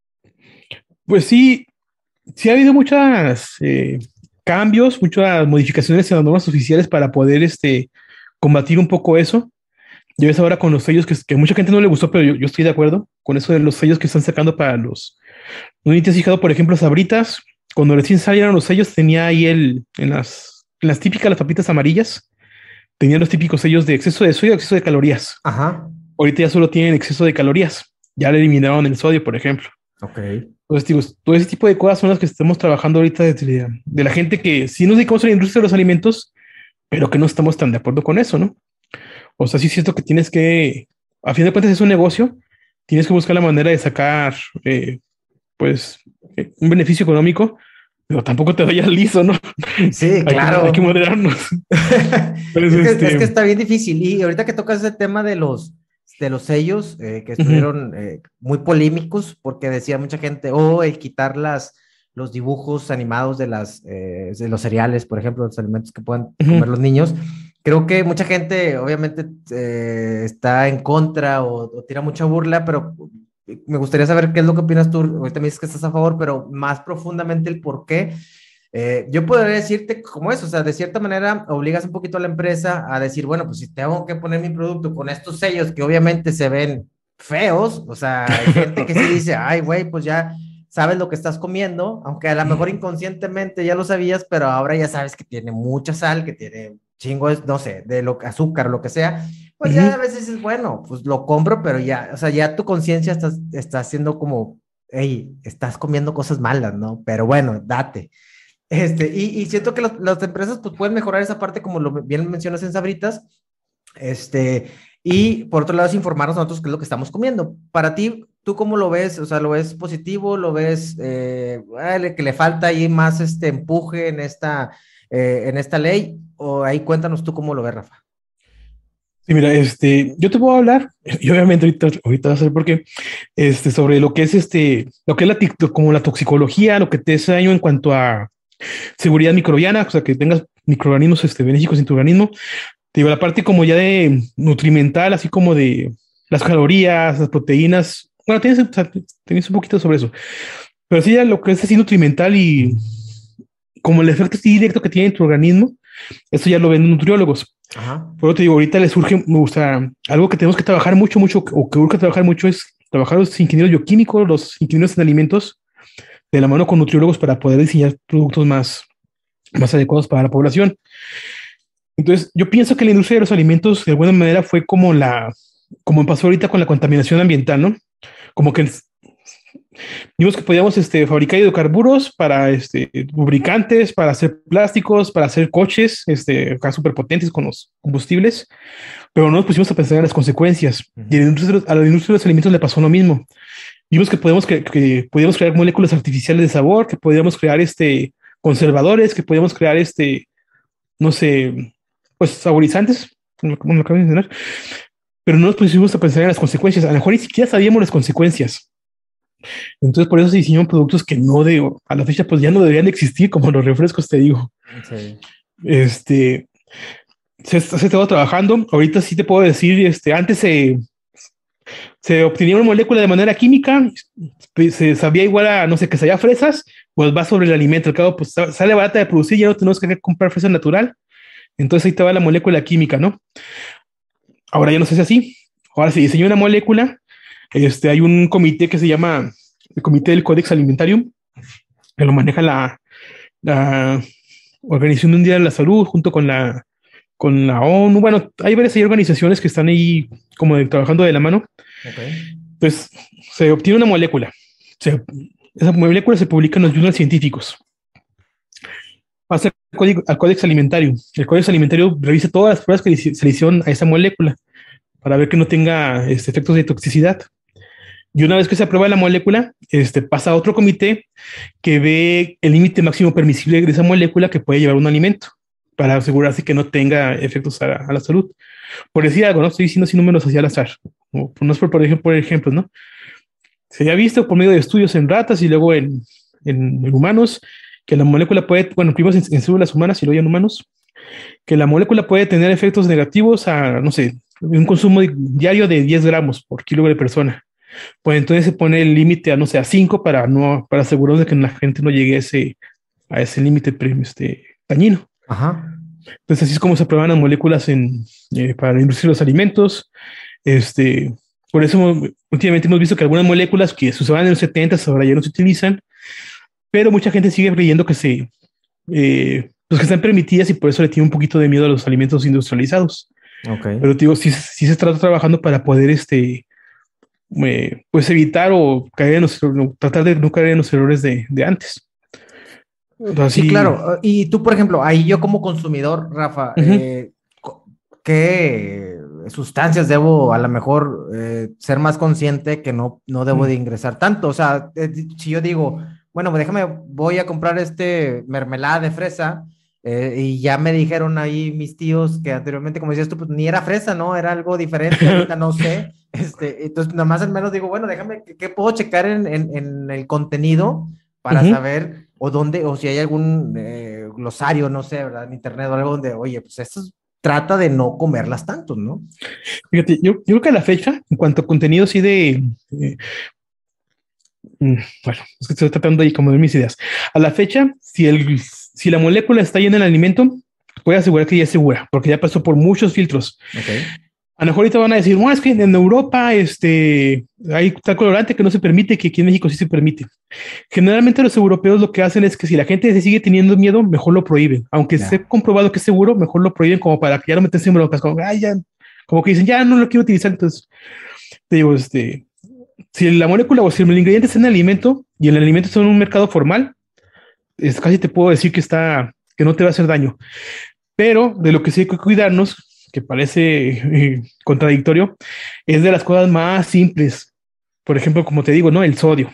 pues sí, sí ha habido muchas eh, cambios, muchas modificaciones en las normas oficiales para poder este, combatir un poco eso. Ya ves ahora con los sellos que, que mucha gente no le gustó, pero yo, yo estoy de acuerdo con eso de los sellos que están sacando para los... ¿No te has fijado, por ejemplo, Sabritas? Cuando recién salieron los sellos, tenía ahí el, en las, en las típicas, las papitas amarillas, tenían los típicos sellos de exceso de sodio, exceso de calorías. Ajá. Ahorita ya solo tienen exceso de calorías. Ya le eliminaron el sodio, por ejemplo. Ok. Entonces, digo, todo ese tipo de cosas son las que estamos trabajando ahorita de, de la gente que sí nos dedicamos a la industria de los alimentos, pero que no estamos tan de acuerdo con eso, ¿no? O sea, sí es cierto que tienes que, a fin de cuentas es un negocio, tienes que buscar la manera de sacar, eh, pues, eh, un beneficio económico, pero tampoco te vayas liso, ¿no? Sí, hay claro. Que, hay que moderarnos. es, que, este... es que está bien difícil. Y ahorita que tocas ese tema de los, de los sellos, eh, que estuvieron uh-huh. eh, muy polémicos, porque decía mucha gente, oh, el quitar las, los dibujos animados de, las, eh, de los cereales, por ejemplo, los alimentos que puedan uh-huh. comer los niños. Creo que mucha gente obviamente eh, está en contra o, o tira mucha burla, pero me gustaría saber qué es lo que opinas tú. Ahorita me dices que estás a favor, pero más profundamente el por qué. Eh, yo podría decirte como eso, o sea, de cierta manera obligas un poquito a la empresa a decir, bueno, pues si tengo que poner mi producto con estos sellos que obviamente se ven feos, o sea, hay gente que sí dice, ay, güey, pues ya sabes lo que estás comiendo, aunque a lo mejor inconscientemente ya lo sabías, pero ahora ya sabes que tiene mucha sal, que tiene chingo, de, no sé, de lo, azúcar, lo que sea, pues ya a veces es bueno, pues lo compro, pero ya, o sea, ya tu conciencia está, está haciendo como, hey, estás comiendo cosas malas, ¿no? Pero bueno, date. Este, y, y siento que los, las empresas pues pueden mejorar esa parte, como lo bien mencionas en Sabritas, este, y por otro lado es informarnos a nosotros qué es lo que estamos comiendo. Para ti, ¿tú cómo lo ves? O sea, ¿lo ves positivo? ¿Lo ves eh, que le falta ahí más este empuje en esta, eh, en esta ley? O ahí cuéntanos tú cómo lo ves, Rafa. Sí, mira, este, yo te puedo hablar, y obviamente ahorita, ahorita vas a ver por qué, este, sobre lo que es este, lo que es la, como la toxicología, lo que te hace daño en cuanto a seguridad microbiana, o sea, que tengas microorganismos este, benéficos en tu organismo. Te digo, la parte como ya de nutrimental, así como de las calorías, las proteínas. Bueno, tienes, o sea, tienes un poquito sobre eso. Pero sí, ya lo que es así nutrimental y como el efecto así directo que tiene en tu organismo, eso ya lo ven nutriólogos. Ajá. Por eso te digo, ahorita les surge, me gusta, algo que tenemos que trabajar mucho, mucho, o que urge trabajar mucho es trabajar los ingenieros bioquímicos, los ingenieros en alimentos, de la mano con nutriólogos para poder diseñar productos más, más adecuados para la población. Entonces, yo pienso que la industria de los alimentos de alguna manera fue como la, como pasó ahorita con la contaminación ambiental, ¿no? Como que vimos que podíamos este, fabricar hidrocarburos para este, lubricantes, para hacer plásticos, para hacer coches, este, acá súper potentes con los combustibles, pero no nos pusimos a pensar en las consecuencias. Uh-huh. Y a la, industria, a la industria de los alimentos le pasó lo mismo. Vimos que podíamos, que, que podíamos crear moléculas artificiales de sabor, que podíamos crear este, conservadores, que podíamos crear este, no sé, pues saborizantes, como lo acabo de mencionar, pero no nos pusimos a pensar en las consecuencias. A lo mejor ni siquiera sabíamos las consecuencias. Entonces, por eso se diseñaron productos que no de a la fecha, pues ya no deberían existir, como los refrescos, te digo. Sí. Este se, se estaba trabajando. Ahorita sí te puedo decir, este, antes se, se obtenía una molécula de manera química, se sabía igual a, no sé, que sabía fresas, pues va sobre el alimento. Al cabo, pues sale barata de producir, ya no tenemos que comprar fresa natural. Entonces ahí te va la molécula química, ¿no? Ahora ya no se hace así. Ahora se diseñó una molécula. Este, hay un comité que se llama el Comité del Codex Alimentarium, que lo maneja la, la Organización Mundial de la Salud junto con la, con la ONU. Bueno, hay varias hay organizaciones que están ahí como de, trabajando de la mano. Okay. Entonces, se obtiene una molécula. Se, esa molécula se publica en los journals científicos. Pasa al código, al Codex Alimentario. El Codex Alimentario revisa todas las pruebas que se le hicieron a esa molécula para ver que no tenga este, efectos de toxicidad. Y una vez que se aprueba la molécula, este, pasa a otro comité que ve el límite máximo permisible de esa molécula que puede llevar un alimento para asegurarse que no tenga efectos a la, a la salud. Por decir algo, no estoy diciendo sin números hacia al azar. O, no es por, por ejemplo, por ejemplo, ¿no? Se ha visto por medio de estudios en ratas y luego en, en, en humanos que la molécula puede, bueno, primero en, en células humanas y luego en humanos, que la molécula puede tener efectos negativos a, no sé, un consumo diario de diez gramos por kilo de persona. Pues entonces se pone el límite a, no sé, a cinco para, no, para asegurarnos de que la gente no llegue a ese, a ese límite este, dañino. Ajá. Entonces así es como se aprueban las moléculas en, eh, para la industria de los alimentos. Este, por eso últimamente hemos visto que algunas moléculas que se usaban en los setenta ahora ya no se utilizan, pero mucha gente sigue creyendo que se, eh, pues que están permitidas y por eso le tiene un poquito de miedo a los alimentos industrializados. Okay. Pero digo, sí, sí se está trabajando para poder este, eh, pues evitar o caer en los, tratar de no caer en los errores de, de antes. Entonces, sí, sí, claro. Y tú, por ejemplo, ahí yo como consumidor, Rafa, uh-huh. eh, ¿qué sustancias debo a lo mejor eh, ser más consciente que no, no debo uh-huh. de ingresar tanto? O sea, eh, si yo digo, bueno, pues déjame, voy a comprar este mermelada de fresa, eh, y ya me dijeron ahí mis tíos que anteriormente, como decías tú, pues ni era fresa, ¿no? Era algo diferente, ahorita no sé. Este, entonces, nada más al menos digo, bueno, déjame, ¿qué, qué puedo checar en, en, en el contenido para uh-huh. saber o dónde, o si hay algún eh, glosario, no sé, ¿verdad? En internet o algo donde, oye, pues esto es trata de no comerlas tanto, ¿no? Fíjate, yo, yo creo que a la fecha, en cuanto a contenido así de... Eh, bueno, es que estoy tratando ahí como de mis ideas. A la fecha, si, el, si la molécula está llena en el alimento, puedo asegurar que ya es segura, porque ya pasó por muchos filtros. Okay. A lo mejor ahorita van a decir, bueno, es que en Europa este, hay tal colorante que no se permite, que aquí en México sí se permite. Generalmente los europeos lo que hacen es que si la gente se sigue teniendo miedo, mejor lo prohíben. Aunque yeah. esté comprobado que es seguro, mejor lo prohíben como para que ya no meterse en broncas. Como, ay, ya, como que dicen, ya no lo quiero utilizar. Entonces, te digo, este, si la molécula o si el ingrediente está en el alimento y el alimento está en un mercado formal, es, casi te puedo decir que, está, que no te va a hacer daño. Pero de lo que sí hay que cuidarnos, que parece eh, contradictorio, es de las cosas más simples. Por ejemplo, como te digo, ¿no? El sodio,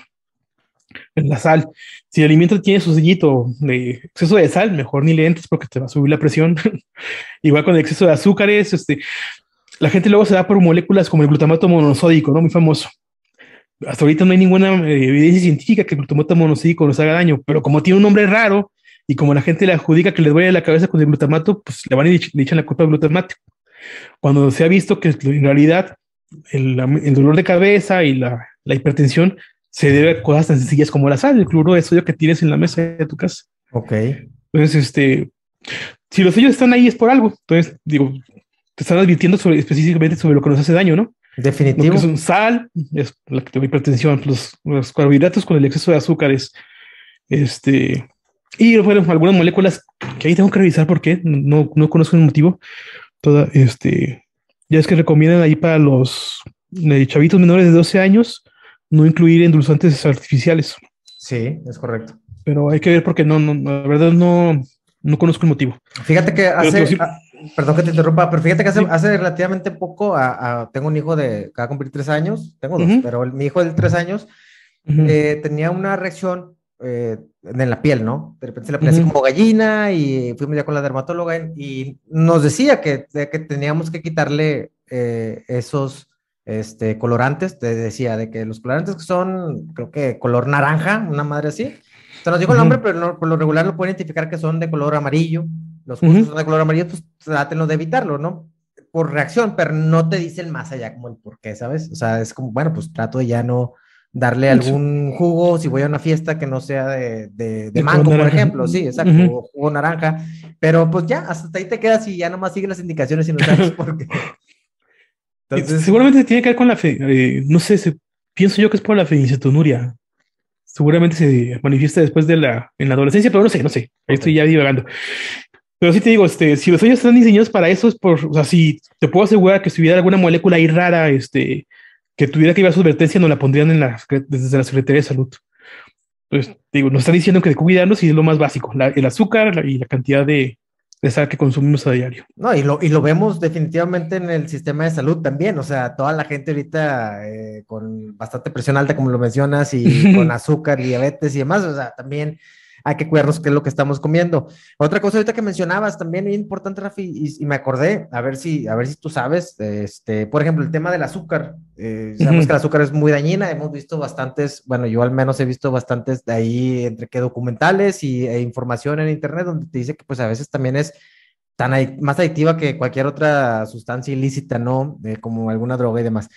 la sal. Si el alimento tiene su sellito de exceso de sal, mejor ni le entres porque te va a subir la presión. Igual con el exceso de azúcares, este, la gente luego se da por moléculas como el glutamato monosódico, ¿no? Muy famoso. Hasta ahorita no hay ninguna eh, evidencia científica que el glutamato monosódico nos haga daño, pero como tiene un nombre raro, y como la gente le adjudica que les duele la cabeza con el glutamato, pues le van y le echan la culpa al glutamato. Cuando se ha visto que en realidad el, el dolor de cabeza y la, la hipertensión se debe a cosas tan sencillas como la sal, el cloruro de sodio que tienes en la mesa de tu casa. Ok. Entonces, este, si los sellos están ahí es por algo. Entonces, digo, te están advirtiendo sobre, específicamente sobre lo que nos hace daño, ¿no? Definitivo. Lo que es sal, es la que te da hipertensión, los, los carbohidratos con el exceso de azúcares, este... Y bueno, algunas moléculas que ahí tengo que revisar porque no, no conozco el motivo. Toda, este, ya es que recomiendan ahí para los eh, chavitos menores de doce años no incluir endulzantes artificiales. Sí, es correcto. Pero hay que ver porque no, no la verdad no, no conozco el motivo. Fíjate que hace, pero, sí, a, perdón que te interrumpa, pero fíjate que hace, sí. hace relativamente poco, a, a, tengo un hijo de, que va a cumplir tres años, tengo dos, uh-huh. pero el, mi hijo de tres años uh-huh. eh, tenía una reacción Eh, en la piel, ¿no? De repente se le ponía uh-huh. así como gallina y fuimos ya con la dermatóloga y nos decía que, de, que teníamos que quitarle eh, esos este, colorantes, te decía de que los colorantes que son, creo que color naranja, una madre así, se nos dijo uh-huh. el nombre, pero no, por lo regular lo pueden identificar que son de color amarillo, los cursos uh-huh. son de color amarillo, pues trátenlo de evitarlo, ¿no? Por reacción, pero no te dicen más allá como el por qué, ¿sabes? O sea, es como, bueno, pues trato de ya no darle algún jugo, si voy a una fiesta que no sea de, de, de mango, por ejemplo, sí, exacto, uh-huh. jugo naranja, pero pues ya, hasta ahí te quedas y ya nomás sigue las indicaciones y no sabes por qué. Entonces, seguramente tiene que ver con la fe, eh, no sé, se, pienso yo que es por la fenilcetonuria, seguramente se manifiesta después de la, en la adolescencia, pero no sé, no sé, ahí okay. estoy ya divagando. Pero sí te digo, este, si los sellos están diseñados para eso, es por, o sea, si te puedo asegurar que si hubiera alguna molécula ahí rara, este, que tuviera que ir a su advertencia, no la pondrían en la, desde la Secretaría de Salud. Entonces, digo, nos están diciendo que de cuidarnos y es lo más básico, la, el azúcar la, y la cantidad de, de sal que consumimos a diario. No, y lo, y lo vemos definitivamente en el sistema de salud también, o sea, toda la gente ahorita eh, con bastante presión alta, como lo mencionas, y con azúcar y diabetes y demás, o sea, también hay que cuidarnos qué es lo que estamos comiendo. Otra cosa ahorita que mencionabas también es importante, Rafi, y, y me acordé, a ver si, a ver si tú sabes, este, por ejemplo, el tema del azúcar. Eh, sabemos uh-huh. que el azúcar es muy dañina, hemos visto bastantes, bueno, yo al menos he visto bastantes de ahí, entre que documentales y e información en internet, donde te dice que pues a veces también es tan adic- más adictiva que cualquier otra sustancia ilícita, ¿no? Eh, como alguna droga y demás.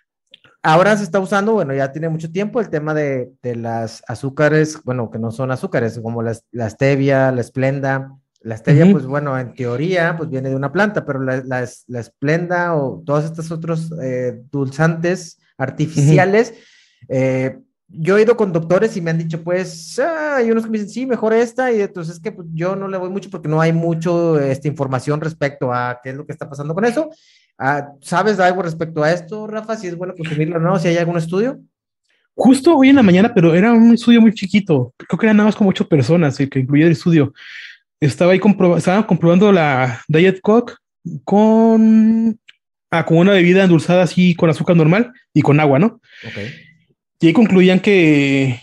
Ahora se está usando, bueno, ya tiene mucho tiempo el tema de, de las azúcares, bueno, que no son azúcares, como la, la stevia, la esplenda. La stevia, uh-huh. pues bueno, en teoría, pues viene de una planta, pero la, la, la esplenda o todos estos otros eh, dulzantes artificiales, uh-huh. eh, yo he ido con doctores y me han dicho, pues, ah, hay unos que me dicen, sí, mejor esta, y entonces es que pues, yo no le voy mucho porque no hay mucho esta información respecto a qué es lo que está pasando con eso. Ah, ¿sabes algo respecto a esto, Rafa? Si es bueno consumirlo o no, si hay algún estudio. Justo hoy en la mañana, pero era un estudio muy chiquito, creo que eran nada más como ocho personas, el que incluía el estudio. Estaba ahí comprob- estaba comprobando la Diet Coke con, ah, con una bebida endulzada así con azúcar normal y con agua, ¿no? Okay. Y ahí concluían que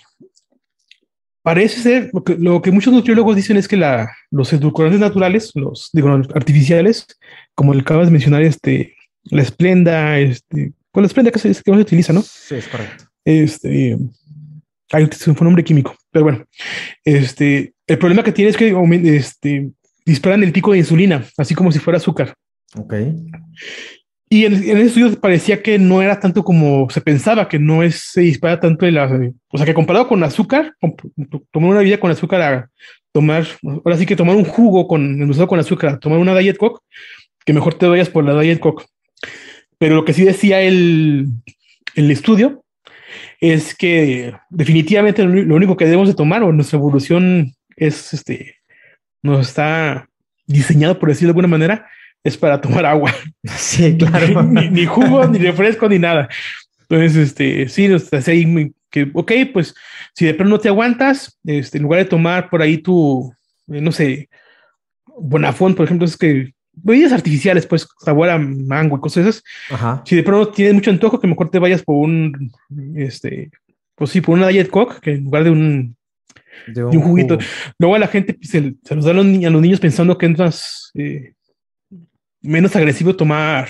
parece ser, lo que, lo que muchos nutriólogos dicen es que la, los edulcorantes naturales, los digo, artificiales, como el que acabas de mencionar, este, la esplenda, este, con la esplenda que se, que no se utiliza, ¿no? Sí, es correcto. Este, hay un nombre químico, pero bueno, este, el problema que tiene es que este, disparan el pico de insulina, así como si fuera azúcar. Ok. Y en, en ese estudio parecía que no era tanto como se pensaba, que no es, se dispara tanto el, o sea, que comparado con azúcar, tomar una bebida con azúcar a tomar, ahora sí que tomar un jugo con, endulzado con azúcar, a tomar una Diet Coke, que mejor te vayas por la Diet Coke. Pero lo que sí decía el, el estudio es que definitivamente lo único que debemos de tomar, o nuestra evolución es, este, nos está diseñado, por decirlo de alguna manera, es para tomar agua. Sí, claro. ni, ni jugo, ni refresco, ni nada. Entonces, este, sí, nos hace ahí muy, que, ok, pues, si de pronto no te aguantas, este, en lugar de tomar por ahí tu, eh, no sé, Bonafont, por ejemplo, es que bebidas artificiales, pues, sabor a mango y cosas esas. Ajá. Si de pronto tienes mucho antojo, que mejor te vayas por un, este, pues sí, por una Diet Coke, que en lugar de un, de un, de un juguito. Jugo. Luego a la gente se, se los da a los, a los niños pensando que es más, eh, menos agresivo tomar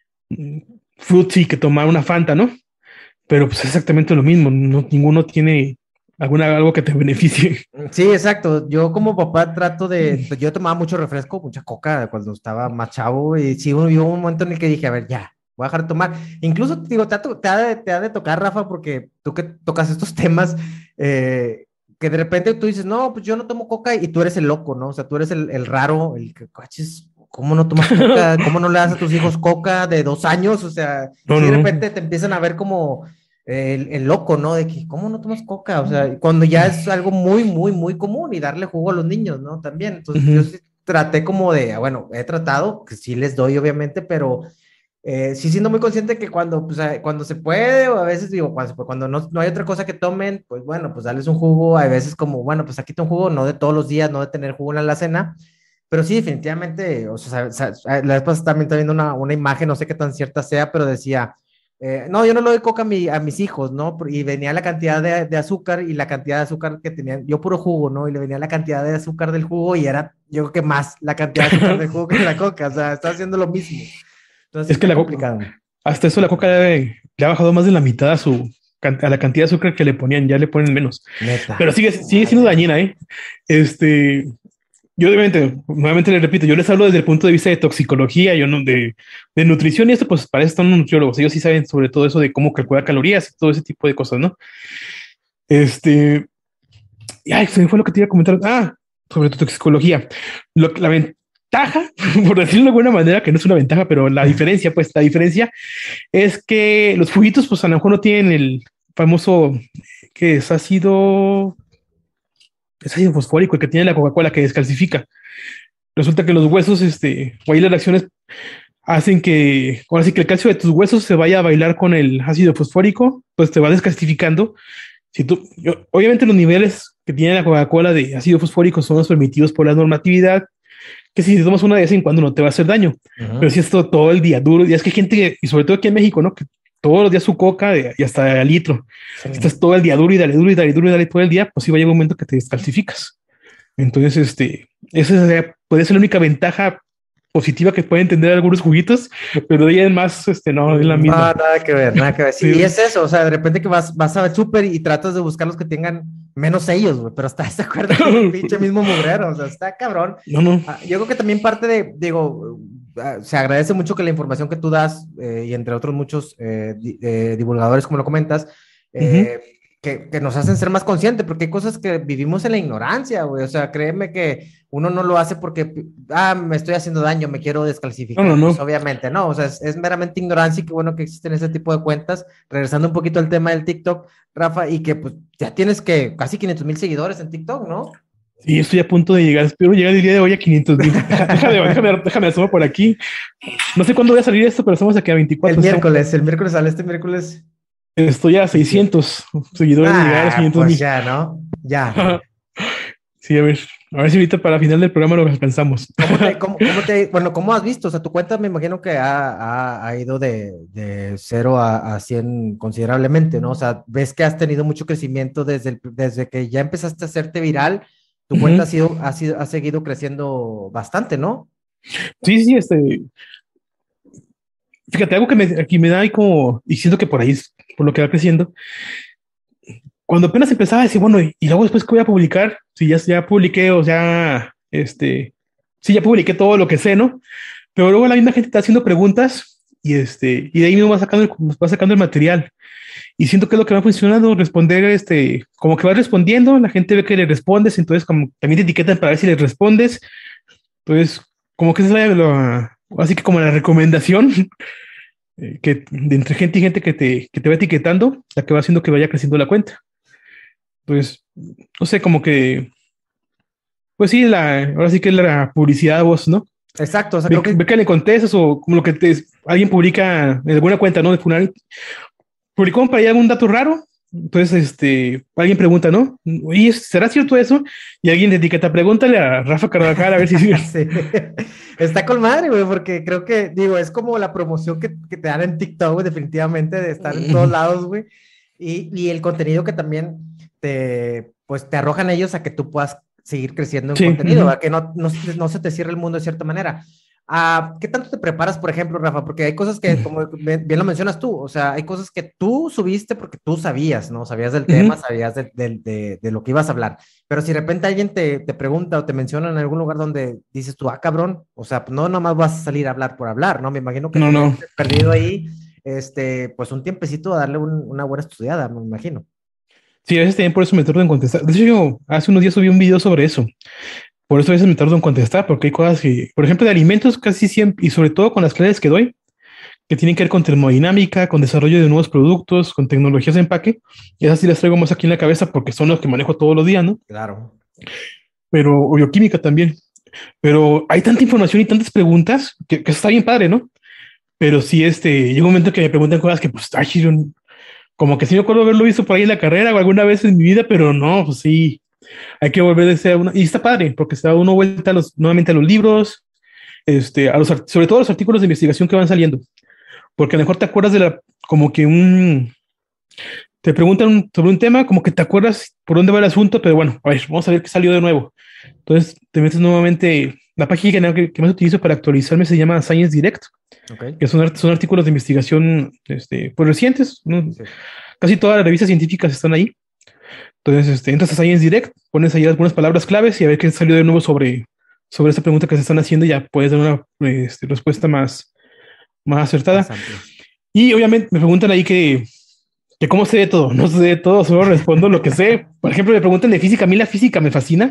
Fruity que tomar una Fanta, ¿no? Pero pues es exactamente lo mismo, no, ninguno tiene alguna, algo que te beneficie. Sí, exacto. Yo como papá trato de, yo tomaba mucho refresco, mucha coca cuando estaba más chavo, y sí hubo un momento en el que dije, a ver, ya, voy a dejar de tomar. Incluso, digo, te ha, te ha, de, te ha de tocar, Rafa, porque tú que tocas estos temas, eh, que de repente tú dices, no, pues yo no tomo coca, y tú eres el loco, ¿no? O sea, tú eres el, el raro, el que, coches, ¿cómo no tomas coca? ¿Cómo no le das a tus hijos coca de dos años? O sea, no, si de repente te empiezan a ver como el, el loco, ¿no? De que, ¿cómo no tomas coca? O sea, cuando ya es algo muy, muy, muy común, y darle jugo a los niños, ¿no? También. Entonces, uh-huh. yo sí traté como de, bueno, he tratado, que sí les doy, obviamente, pero eh, sí siendo muy consciente que cuando, pues, cuando se puede, o a veces digo, cuando, cuando no, no hay otra cosa que tomen, pues bueno, pues darles un jugo. A veces como, bueno, pues aquí te un jugo, no de todos los días, no de tener jugo en la cena. Pero sí, definitivamente, o sea, la vez pasada también estaba viendo una, una imagen, no sé qué tan cierta sea, pero decía, eh, no, yo no le doy coca a, mi, a mis hijos, ¿no? Y venía la cantidad de, de azúcar y la cantidad de azúcar que tenían, yo puro jugo, ¿no? Y le venía la cantidad de azúcar del jugo y era, yo creo que más la cantidad de azúcar del jugo que la coca, o sea, está haciendo lo mismo. Entonces, es que la complicado. Coca, hasta eso la coca le, le ha bajado más de la mitad a su, a la cantidad de azúcar que le ponían, ya le ponen menos. Neta. Pero sigue, sigue siendo dañina, ¿eh? Este... Yo obviamente, nuevamente les repito, yo les hablo desde el punto de vista de toxicología, yo no de, de nutrición, y esto pues para eso están los nutriólogos, ellos sí saben sobre todo eso de cómo calcular calorías y todo ese tipo de cosas, ¿no? Este, y ay, se me fue lo que te iba a comentar, ah, sobre tu toxicología. Lo, la ventaja, por decirlo de alguna manera, que no es una ventaja, pero la diferencia, pues la diferencia es que los juguitos pues a lo mejor no tienen el famoso, que es ácido... es ácido fosfórico el que tiene la Coca-Cola, que descalcifica. Resulta que los huesos, este, o ahí las reacciones hacen que, ahora sí que el calcio de tus huesos se vaya a bailar con el ácido fosfórico, pues te va descalcificando. Si tú, yo, obviamente los niveles que tiene la Coca-Cola de ácido fosfórico son los permitidos por la normatividad, que si te tomas una de vez en cuando no te va a hacer daño. Uh-huh. Pero si es todo, todo el día duro, y es que hay gente, que, y sobre todo aquí en México, ¿no? Que todos los días su coca de, y hasta el litro. Sí. Estás todo el día duro y dale, duro y dale, duro y dale todo el día, pues sí va a llegar un momento que te descalcificas. Entonces, este, esa puede ser la única ventaja positiva que pueden tener algunos juguitos, pero de ahí en más, este, no, es la misma. No, nada que ver, nada que ver. Sí, sí. Y es eso, o sea, de repente que vas, vas al súper y tratas de buscar los que tengan menos sellos, güey, pero estás de acuerdo con el pinche mismo mugrero, o sea, está cabrón. No, no. Yo creo que también parte de, digo, se agradece mucho que la información que tú das, eh, y entre otros muchos eh, di, eh, divulgadores, como lo comentas, eh, uh-huh. que, que nos hacen ser más conscientes, porque hay cosas que vivimos en la ignorancia, güey, o sea, créeme que uno no lo hace porque, ah, me estoy haciendo daño, me quiero descalcificar. No, no, no. Pues obviamente no, o sea, es, es meramente ignorancia, y qué bueno que existen ese tipo de cuentas. Regresando un poquito al tema del TikTok, Rafa, y que pues ya tienes que casi quinientos mil seguidores en TikTok, ¿no? Sí, estoy a punto de llegar, espero llegar el día de hoy a quinientos mil. déjame, déjame, déjame asomar por aquí. No sé cuándo voy a salir esto, pero estamos aquí a veinticuatro. El miércoles, estamos... el miércoles sale este miércoles. Estoy a seiscientos seguidores, ah, de llegar a los quinientos mil. Pues ya, ¿no? Ya. Sí, a ver, a ver si ahorita para final del programa lo alcanzamos. ¿Cómo te, cómo, cómo te, bueno, ¿cómo has visto? O sea, tu cuenta me imagino que ha, ha, ha ido de, de cero a, a cien considerablemente, ¿no? O sea, ves que has tenido mucho crecimiento desde, el, desde que ya empezaste a hacerte viral. Tu uh-huh. cuenta ha, sido, ha, sido, ha seguido creciendo bastante, ¿no? Sí, sí, este... Fíjate, algo que me, aquí me da ahí como... Y siento que por ahí es por lo que va creciendo. Cuando apenas empezaba a decir, bueno, y, y luego después que voy a publicar, si ya, ya publiqué o ya, este, sí, ya publiqué todo lo que sé, ¿no? Pero luego la misma gente está haciendo preguntas y, este, y de ahí mismo va sacando, el, va sacando el material. Y siento que es lo que va funcionando, responder, este, como que vas respondiendo, la gente ve que le respondes, entonces como también te etiquetan para ver si le respondes. Entonces, como que esa es la, la así que como la recomendación eh, que de entre gente y gente que te, que te va etiquetando, la que va haciendo que vaya creciendo la cuenta. Entonces, no sé, como que, pues sí, la, ahora sí que es la publicidad a vos, ¿no? Exacto, o sea, Ve, creo que... ve que le contestas o como lo que te, alguien publica en alguna cuenta, ¿no? De Funari, publicó para ahí algún dato raro. Entonces, este, alguien pregunta, ¿no? Oye, ¿será cierto eso? Y alguien te etiqueta, pregúntale a Rafa Carvajal a ver si sí. Está con madre, güey, porque creo que, digo, es como la promoción que, que te dan en TikTok, güey, definitivamente, de estar en todos lados, güey. Y, y el contenido que también te, pues, te arrojan ellos a que tú puedas seguir creciendo en sí, contenido, uh-huh. Que no, no, no se te cierre el mundo de cierta manera. Uh, ¿Qué tanto te preparas, por ejemplo, Rafa? Porque hay cosas que, como bien lo mencionas tú, o sea, hay cosas que tú subiste porque tú sabías, ¿no? Sabías del tema, uh-huh. sabías de, de, de, de lo que ibas a hablar. Pero si de repente alguien te, te pregunta o te menciona en algún lugar donde dices tú, ah, cabrón, o sea, no nomás vas a salir a hablar por hablar, ¿no? Me imagino que no, no. te has perdido ahí, este, pues un tiempecito a darle un, una buena estudiada, me imagino. Sí, a veces también por eso me tardo en contestar. De hecho, yo hace unos días subí un video sobre eso. Por eso a veces me tardo en contestar, porque hay cosas que, por ejemplo, de alimentos casi siempre, y sobre todo con las clases que doy, que tienen que ver con termodinámica, con desarrollo de nuevos productos, con tecnologías de empaque, y esas sí las traigo más aquí en la cabeza porque son los que manejo todos los días, ¿no? Claro. Pero, o bioquímica también. Pero hay tanta información y tantas preguntas que, que está bien padre, ¿no? Pero sí, este, llega un momento que me preguntan cosas que, pues, ay, yo, como que sí me acuerdo haberlo visto por ahí en la carrera o alguna vez en mi vida, pero no, pues sí. Hay que volver a ser una, y está padre, porque se da uno vuelta a los, nuevamente a los libros, este, a los, sobre todo a los artículos de investigación que van saliendo, porque a lo mejor te acuerdas de la, como que un, te preguntan sobre un tema, como que te acuerdas por dónde va el asunto, pero bueno, a ver, vamos a ver qué salió de nuevo. Entonces te metes nuevamente, la página que, que más utilizo para actualizarme se llama Science Direct, okay. Que son, son artículos de investigación, este, pues recientes, ¿no? Sí. Casi todas las revistas científicas están ahí. Entonces, este, entras a Science Direct, pones ahí algunas palabras claves y a ver qué salió de nuevo sobre, sobre esta pregunta que se están haciendo y ya puedes dar una este, respuesta más, más acertada. Exacto. Y obviamente me preguntan ahí que, que cómo sé de todo. No sé de todo, solo respondo lo que sé. Por ejemplo, me preguntan de física. A mí la física me fascina.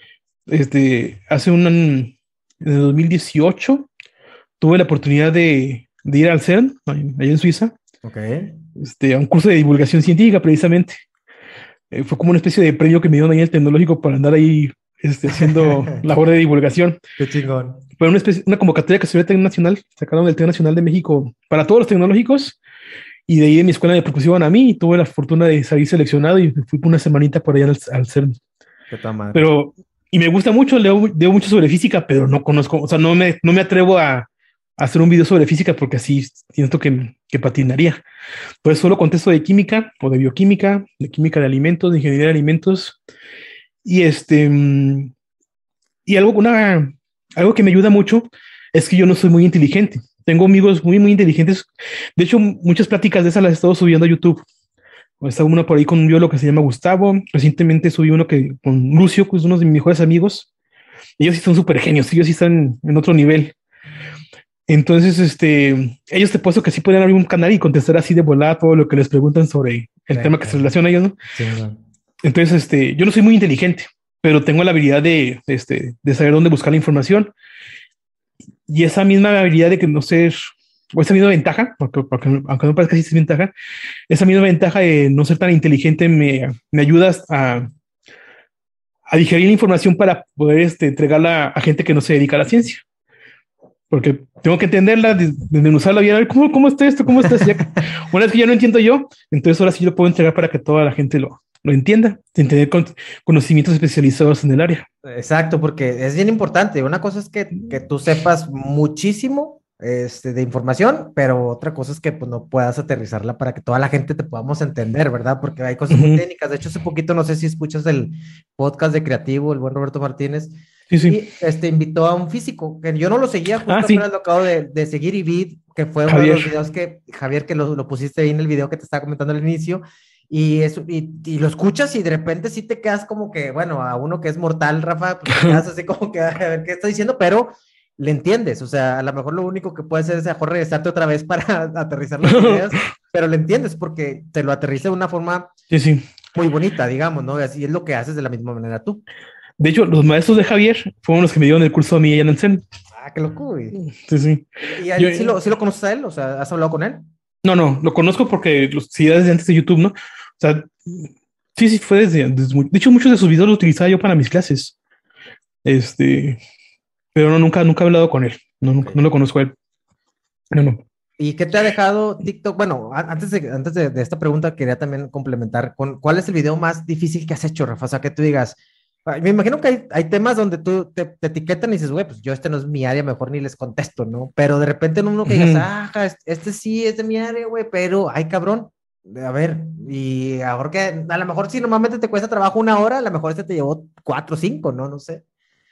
Este, hace un, en el dos mil dieciocho tuve la oportunidad de, de ir al CERN, allá en Suiza. Okay. Este, a un curso de divulgación científica, precisamente. Eh, fue como una especie de premio que me dieron ahí el tecnológico para andar ahí este, haciendo labor de divulgación. Qué chingón. Fue una, especie, una convocatoria que se dio el TEC Nacional, sacaron del TEC Nacional de México para todos los tecnológicos, y de ahí de mi escuela me propusieron a mí y tuve la fortuna de salir seleccionado y fui por una semanita por allá al, al CERN. Qué tal madre. Pero, y me gusta mucho, leo, leo mucho sobre física, pero no conozco, o sea, no me, no me atrevo a, a hacer un video sobre física porque así siento que, que patinaría. Pues solo contesto de química o de bioquímica, de química de alimentos, de ingeniería de alimentos. Y este, y algo, una, algo que me ayuda mucho es que yo no soy muy inteligente. Tengo amigos muy, muy inteligentes. De hecho, muchas pláticas de esas las he estado subiendo a YouTube. Está uno por ahí con un biólogo que se llama Gustavo. Recientemente subí uno que, con Lucio, que es uno de mis mejores amigos. Ellos sí son súper genios, ellos sí están en otro nivel. Entonces, este, ellos te puesto que sí pueden abrir un canal y contestar así de volada todo lo que les preguntan sobre el sí, tema que sí. se relaciona a ellos, ¿no? Sí, ¿no? Entonces, este, yo no soy muy inteligente, pero tengo la habilidad de, este, de saber dónde buscar la información. Y esa misma habilidad de que no ser, o esa misma ventaja, porque, porque aunque no parezca así es ventaja, esa misma ventaja de no ser tan inteligente me, me ayuda a, a digerir la información para poder este, entregarla a gente que no se dedica a la ciencia. Porque tengo que entenderla, desmenuzarla bien, a ver cómo, cómo está esto, cómo está esto. Una vez que ya no entiendo yo, entonces ahora sí lo puedo entregar para que toda la gente lo, lo entienda, sin tener con, conocimientos especializados en el área. Exacto, porque es bien importante. Una cosa es que, que tú sepas muchísimo este, de información, pero otra cosa es que pues, no puedas aterrizarla para que toda la gente te podamos entender, ¿verdad? Porque hay cosas uh-huh. muy técnicas. De hecho, hace poquito, no sé si escuchas el podcast de Creativo, el buen Roberto Martínez. Sí, sí. Y este, invitó a un físico, que yo no lo seguía, justo ah, sí. apenas lo acabo de, de seguir y vi que fue Javier. Uno de los videos que, Javier, que lo, lo pusiste ahí en el video que te estaba comentando al inicio, Y, eso, y, y lo escuchas y de repente sí te quedas como que, bueno, a uno que es mortal, Rafa, pues te quedas así como que a ver qué está diciendo, pero le entiendes, o sea, a lo mejor lo único que puede hacer es a lo mejor regresarte otra vez para aterrizar las ideas, pero le entiendes porque te lo aterriza de una forma sí, sí. muy bonita, digamos, ¿no? Así es lo que haces de la misma manera tú. De hecho, los maestros de Javier fueron los que me dieron el curso a mí allá en el C E N. Ah, qué loco, güey. Sí, sí. ¿Y a él, Yo, sí, lo, sí lo conoces a él? O sea, ¿has hablado con él? No, no, lo conozco porque los seguía desde antes de YouTube, ¿no? O sea, sí, sí, fue desde, desde de hecho, muchos de sus videos los utilizaba yo para mis clases. Este, pero no, nunca, nunca he hablado con él. No, nunca, no lo conozco a él. No, no. ¿Y qué te ha dejado TikTok? Bueno, a- antes de, antes de, de esta pregunta quería también complementar con cuál es el video más difícil que has hecho, Rafa. O sea, que tú digas, ah, me imagino que hay, hay temas donde tú te, te etiquetan y dices, güey, pues yo este no es mi área, mejor ni les contesto, ¿no? Pero de repente en uno que digas, Ujú. ah, ja, este, este sí es de mi área, güey, pero, ay, cabrón, a ver, y ahora que a lo mejor si normalmente te cuesta trabajo una hora, a lo mejor este te llevó cuatro o cinco, ¿no? No sé.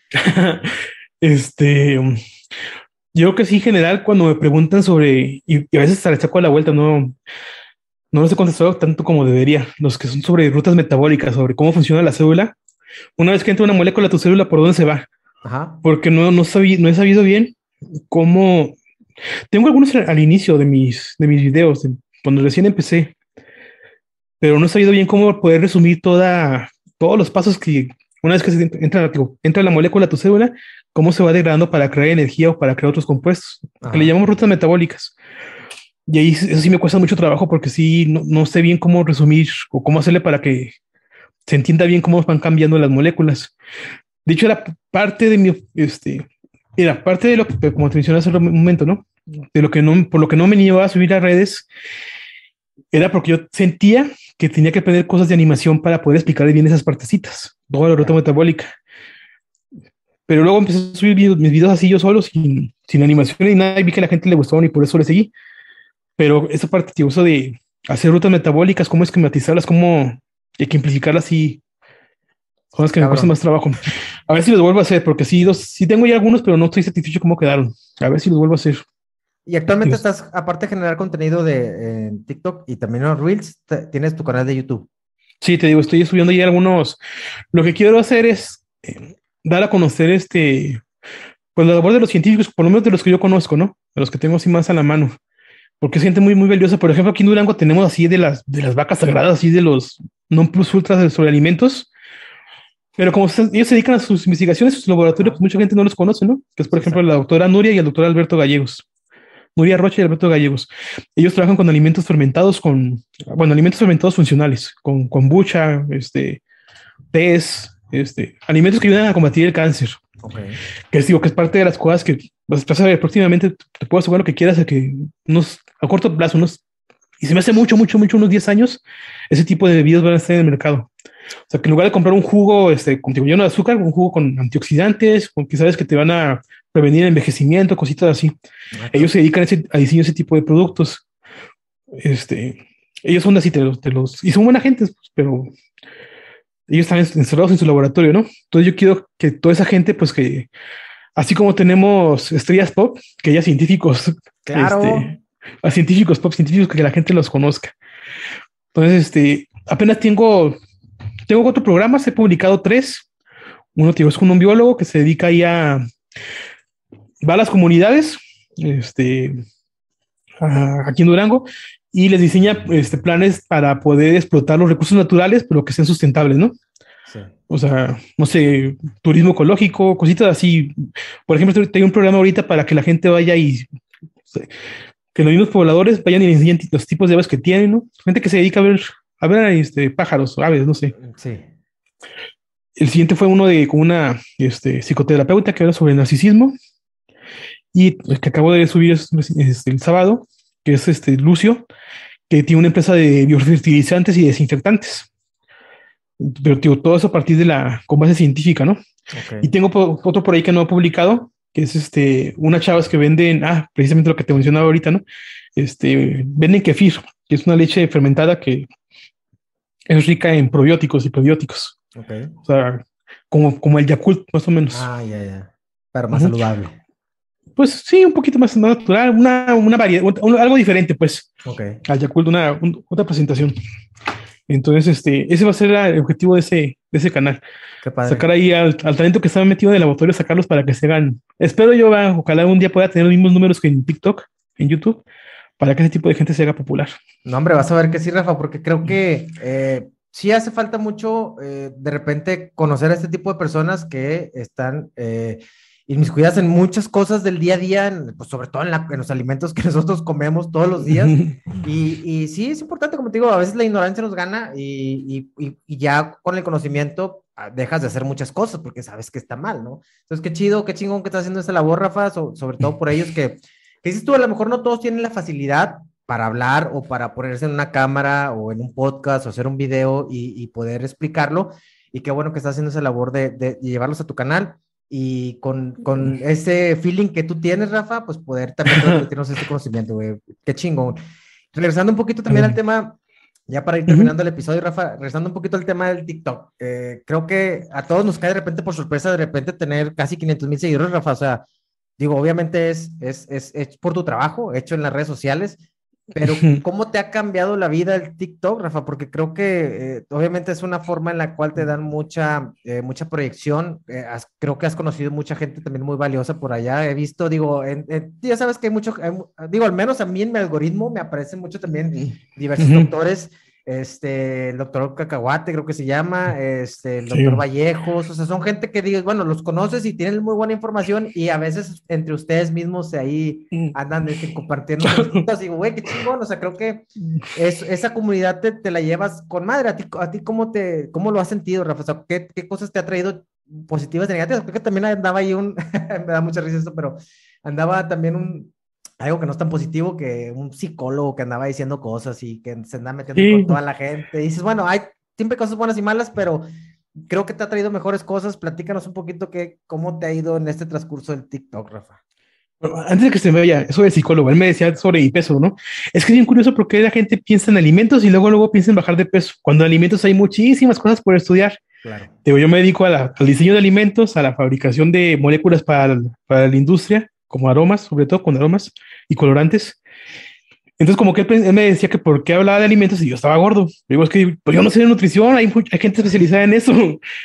Este, yo creo que sí, en general, cuando me preguntan sobre, y, y a veces se les saco a la vuelta, no, no los he contestado tanto como debería, los que son sobre rutas metabólicas, sobre cómo funciona la célula. Una vez que entra una molécula a tu célula, ¿por dónde se va? Ajá. Porque no, no, sabí, no he sabido bien cómo. Tengo algunos al inicio de mis, de mis videos, de cuando recién empecé, pero no he sabido bien cómo poder resumir toda, todos los pasos que una vez que se entra, entra la molécula a tu célula, cómo se va degradando para crear energía o para crear otros compuestos, Ajá. que le llamamos rutas metabólicas. Y ahí eso sí me cuesta mucho trabajo porque sí, no, no sé bien cómo resumir o cómo hacerle para que se entienda bien cómo van cambiando las moléculas. De hecho, era parte de mi, este, era parte de lo que, como te mencioné hace un momento, ¿no? De lo que no, por lo que no me llevaba a subir a redes, era porque yo sentía que tenía que aprender cosas de animación para poder explicar bien esas partecitas, toda la ruta metabólica. Pero luego empecé a subir videos, mis videos así yo solo, sin, sin animación y nada, y vi que a la gente le gustaban y por eso le seguí. Pero esa parte, tío, eso de hacer rutas metabólicas, cómo esquematizarlas, cómo ejemplificarlas, y son las que me cuestan más trabajo. A ver si los vuelvo a hacer, porque sí, dos, sí tengo ya algunos, pero no estoy satisfecho cómo quedaron. A ver si los vuelvo a hacer. Y actualmente Dios. estás, aparte de generar contenido de eh, TikTok y también en Reels, te, tienes tu canal de YouTube. Sí, te digo, estoy subiendo ya algunos. Lo que quiero hacer es eh, dar a conocer este, pues la labor de los científicos, por lo menos de los que yo conozco, ¿no? De los que tengo así más a la mano. Porque es gente muy, muy valiosa. Por ejemplo, aquí en Durango tenemos así de las, de las vacas sagradas, así de los non plus ultras sobre alimentos. Pero como se, ellos se dedican a sus investigaciones, sus laboratorios, pues mucha gente no los conoce, ¿no? Que es, por ejemplo, la doctora Nuria y el doctor Alberto Gallegos. Nuria Rocha y Alberto Gallegos. Ellos trabajan con alimentos fermentados, con, bueno, alimentos fermentados funcionales, con kombucha, este, tés, este, alimentos que ayudan a combatir el cáncer. Okay. Que es, digo, que es parte de las cosas que vas a ver próximamente. Te puedo asegurar lo que quieras, a que unos, a corto plazo, unos, y se me hace mucho, mucho, mucho, unos diez años, ese tipo de bebidas van a estar en el mercado. O sea, que en lugar de comprar un jugo este, con lleno de azúcar, un jugo con antioxidantes, con que sabes que te van a prevenir el envejecimiento, cositas así. Okay. Ellos se dedican a, ese, a diseño ese tipo de productos. Este, ellos son así, te los, te los, y son buena gente, pues, pero ellos están encerrados en su laboratorio, ¿no? Entonces yo quiero que toda esa gente, pues que, así como tenemos estrellas pop, que haya científicos, claro. Este, a científicos pop, científicos que la gente los conozca. Entonces, este, apenas tengo... Tengo cuatro programas, he publicado tres. Uno tío, es con un biólogo que se dedica ahí a... Va a las comunidades, este, a, aquí en Durango, y les diseña este, planes para poder explotar los recursos naturales, pero que sean sustentables, ¿no? Sí. O sea, no sé, turismo ecológico, cositas así. Por ejemplo, tengo un programa ahorita para que la gente vaya y... Que los mismos pobladores vayan y les enseñen los tipos de aves que tienen, ¿no? Gente que se dedica a ver... A ver, este, pájaros, aves, no sé. Sí. El siguiente fue uno de con una este, psicoterapeuta que habla sobre el narcisismo. Y el que acabo de subir es, es el sábado, que es este Lucio, que tiene una empresa de biofertilizantes y desinfectantes. Pero tío, todo eso a partir de la con base científica, ¿no? Okay. Y tengo po otro por ahí que no he publicado, que es este unas chavas que venden, ah, precisamente lo que te mencionaba ahorita, ¿no? Este, venden kefir, que es una leche fermentada que es rica en probióticos y prebióticos. Okay. O sea, como, como el Yakult, más o menos. Ah, ya, ya. Pero más uh-huh. saludable. Pues sí, un poquito más natural, una, una variedad, un, algo diferente, pues. Okay. Al Yakult, una, un, otra presentación. Entonces, este, ese va a ser el objetivo de ese, de ese canal. Qué padre. Sacar ahí al, al talento que estaba metido en el laboratorio, sacarlos para que se hagan. Espero yo, va, ojalá un día pueda tener los mismos números que en TikTok, en YouTube, para que ese tipo de gente se haga popular. No, hombre, vas a ver que sí, Rafa, porque creo que eh, sí hace falta mucho eh, de repente conocer a este tipo de personas que están eh, inmiscuidas en muchas cosas del día a día, en, pues sobre todo en, la, en los alimentos que nosotros comemos todos los días. Y, y sí, es importante, como te digo, a veces la ignorancia nos gana y, y, y ya con el conocimiento dejas de hacer muchas cosas porque sabes que está mal, ¿no? Entonces, qué chido, qué chingón que estás haciendo esta labor, Rafa, so, sobre todo por ellos que, que dices tú, a lo mejor no todos tienen la facilidad para hablar o para ponerse en una cámara o en un podcast o hacer un video y, y poder explicarlo. Y qué bueno que estás haciendo esa labor de, de, de llevarlos a tu canal. Y con, con ese feeling que tú tienes, Rafa, pues poder también transmitirnos este conocimiento, güey. Qué chingón. Regresando un poquito también al tema, ya para ir terminando el episodio, Rafa, regresando un poquito al tema del TikTok. Eh, creo que a todos nos cae de repente por sorpresa, de repente tener casi quinientos mil seguidores, Rafa. O sea, digo, obviamente es, es, es, es por tu trabajo, hecho en las redes sociales. Pero, ¿cómo te ha cambiado la vida el TikTok, Rafa? Porque creo que eh, obviamente es una forma en la cual te dan mucha, eh, mucha proyección. Eh, has, creo que has conocido mucha gente también muy valiosa por allá. He visto, digo, en, en, ya sabes que hay mucho, hay, digo, al menos a mí en mi algoritmo me aparecen mucho también diversos uh-huh. doctores. Este, el doctor Cacahuate, creo que se llama, este, el doctor sí. Vallejos, o sea, son gente que digo, bueno, los conoces y tienen muy buena información y a veces entre ustedes mismos ahí andan este, compartiendo cosas, digo, güey, qué chingón, o sea, creo que es, esa comunidad te, te la llevas con madre. ¿A ti, a ti cómo, te, cómo lo has sentido, Rafa? O sea, ¿qué, qué cosas te ha traído positivas y negativas? Creo que también andaba ahí un, me da mucha risa esto, pero andaba también un algo que no es tan positivo, que un psicólogo que andaba diciendo cosas y que se anda metiendo sí. con toda la gente. Y dices, bueno, hay siempre cosas buenas y malas, pero creo que te ha traído mejores cosas. Platícanos un poquito que, cómo te ha ido en este transcurso del TikTok, Rafa. Bueno, antes de que se me vaya, eso de psicólogo, él me decía sobre mi peso, ¿no? Es que es bien curioso porque la gente piensa en alimentos y luego, luego piensa en bajar de peso. Cuando en alimentos hay muchísimas cosas por estudiar. Claro. Digo, yo me dedico a la, al diseño de alimentos, a la fabricación de moléculas para, para la industria, como aromas, sobre todo con aromas y colorantes. Entonces, como que él, él me decía que por qué hablaba de alimentos y yo estaba gordo. Digo, es que pues yo no sé de nutrición, hay, hay gente especializada en eso.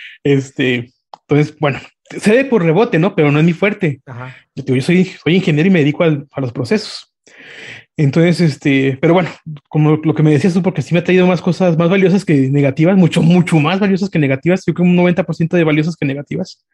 Este, entonces, bueno, sé de por rebote, ¿no? Pero no es mi fuerte. Ajá. Yo, digo, yo soy, soy ingeniero y me dedico al, a los procesos. Entonces, este, pero bueno, como lo que me decías tú, porque sí me ha traído más cosas más valiosas que negativas, mucho, mucho más valiosas que negativas. Yo creo un noventa por ciento de valiosas que negativas.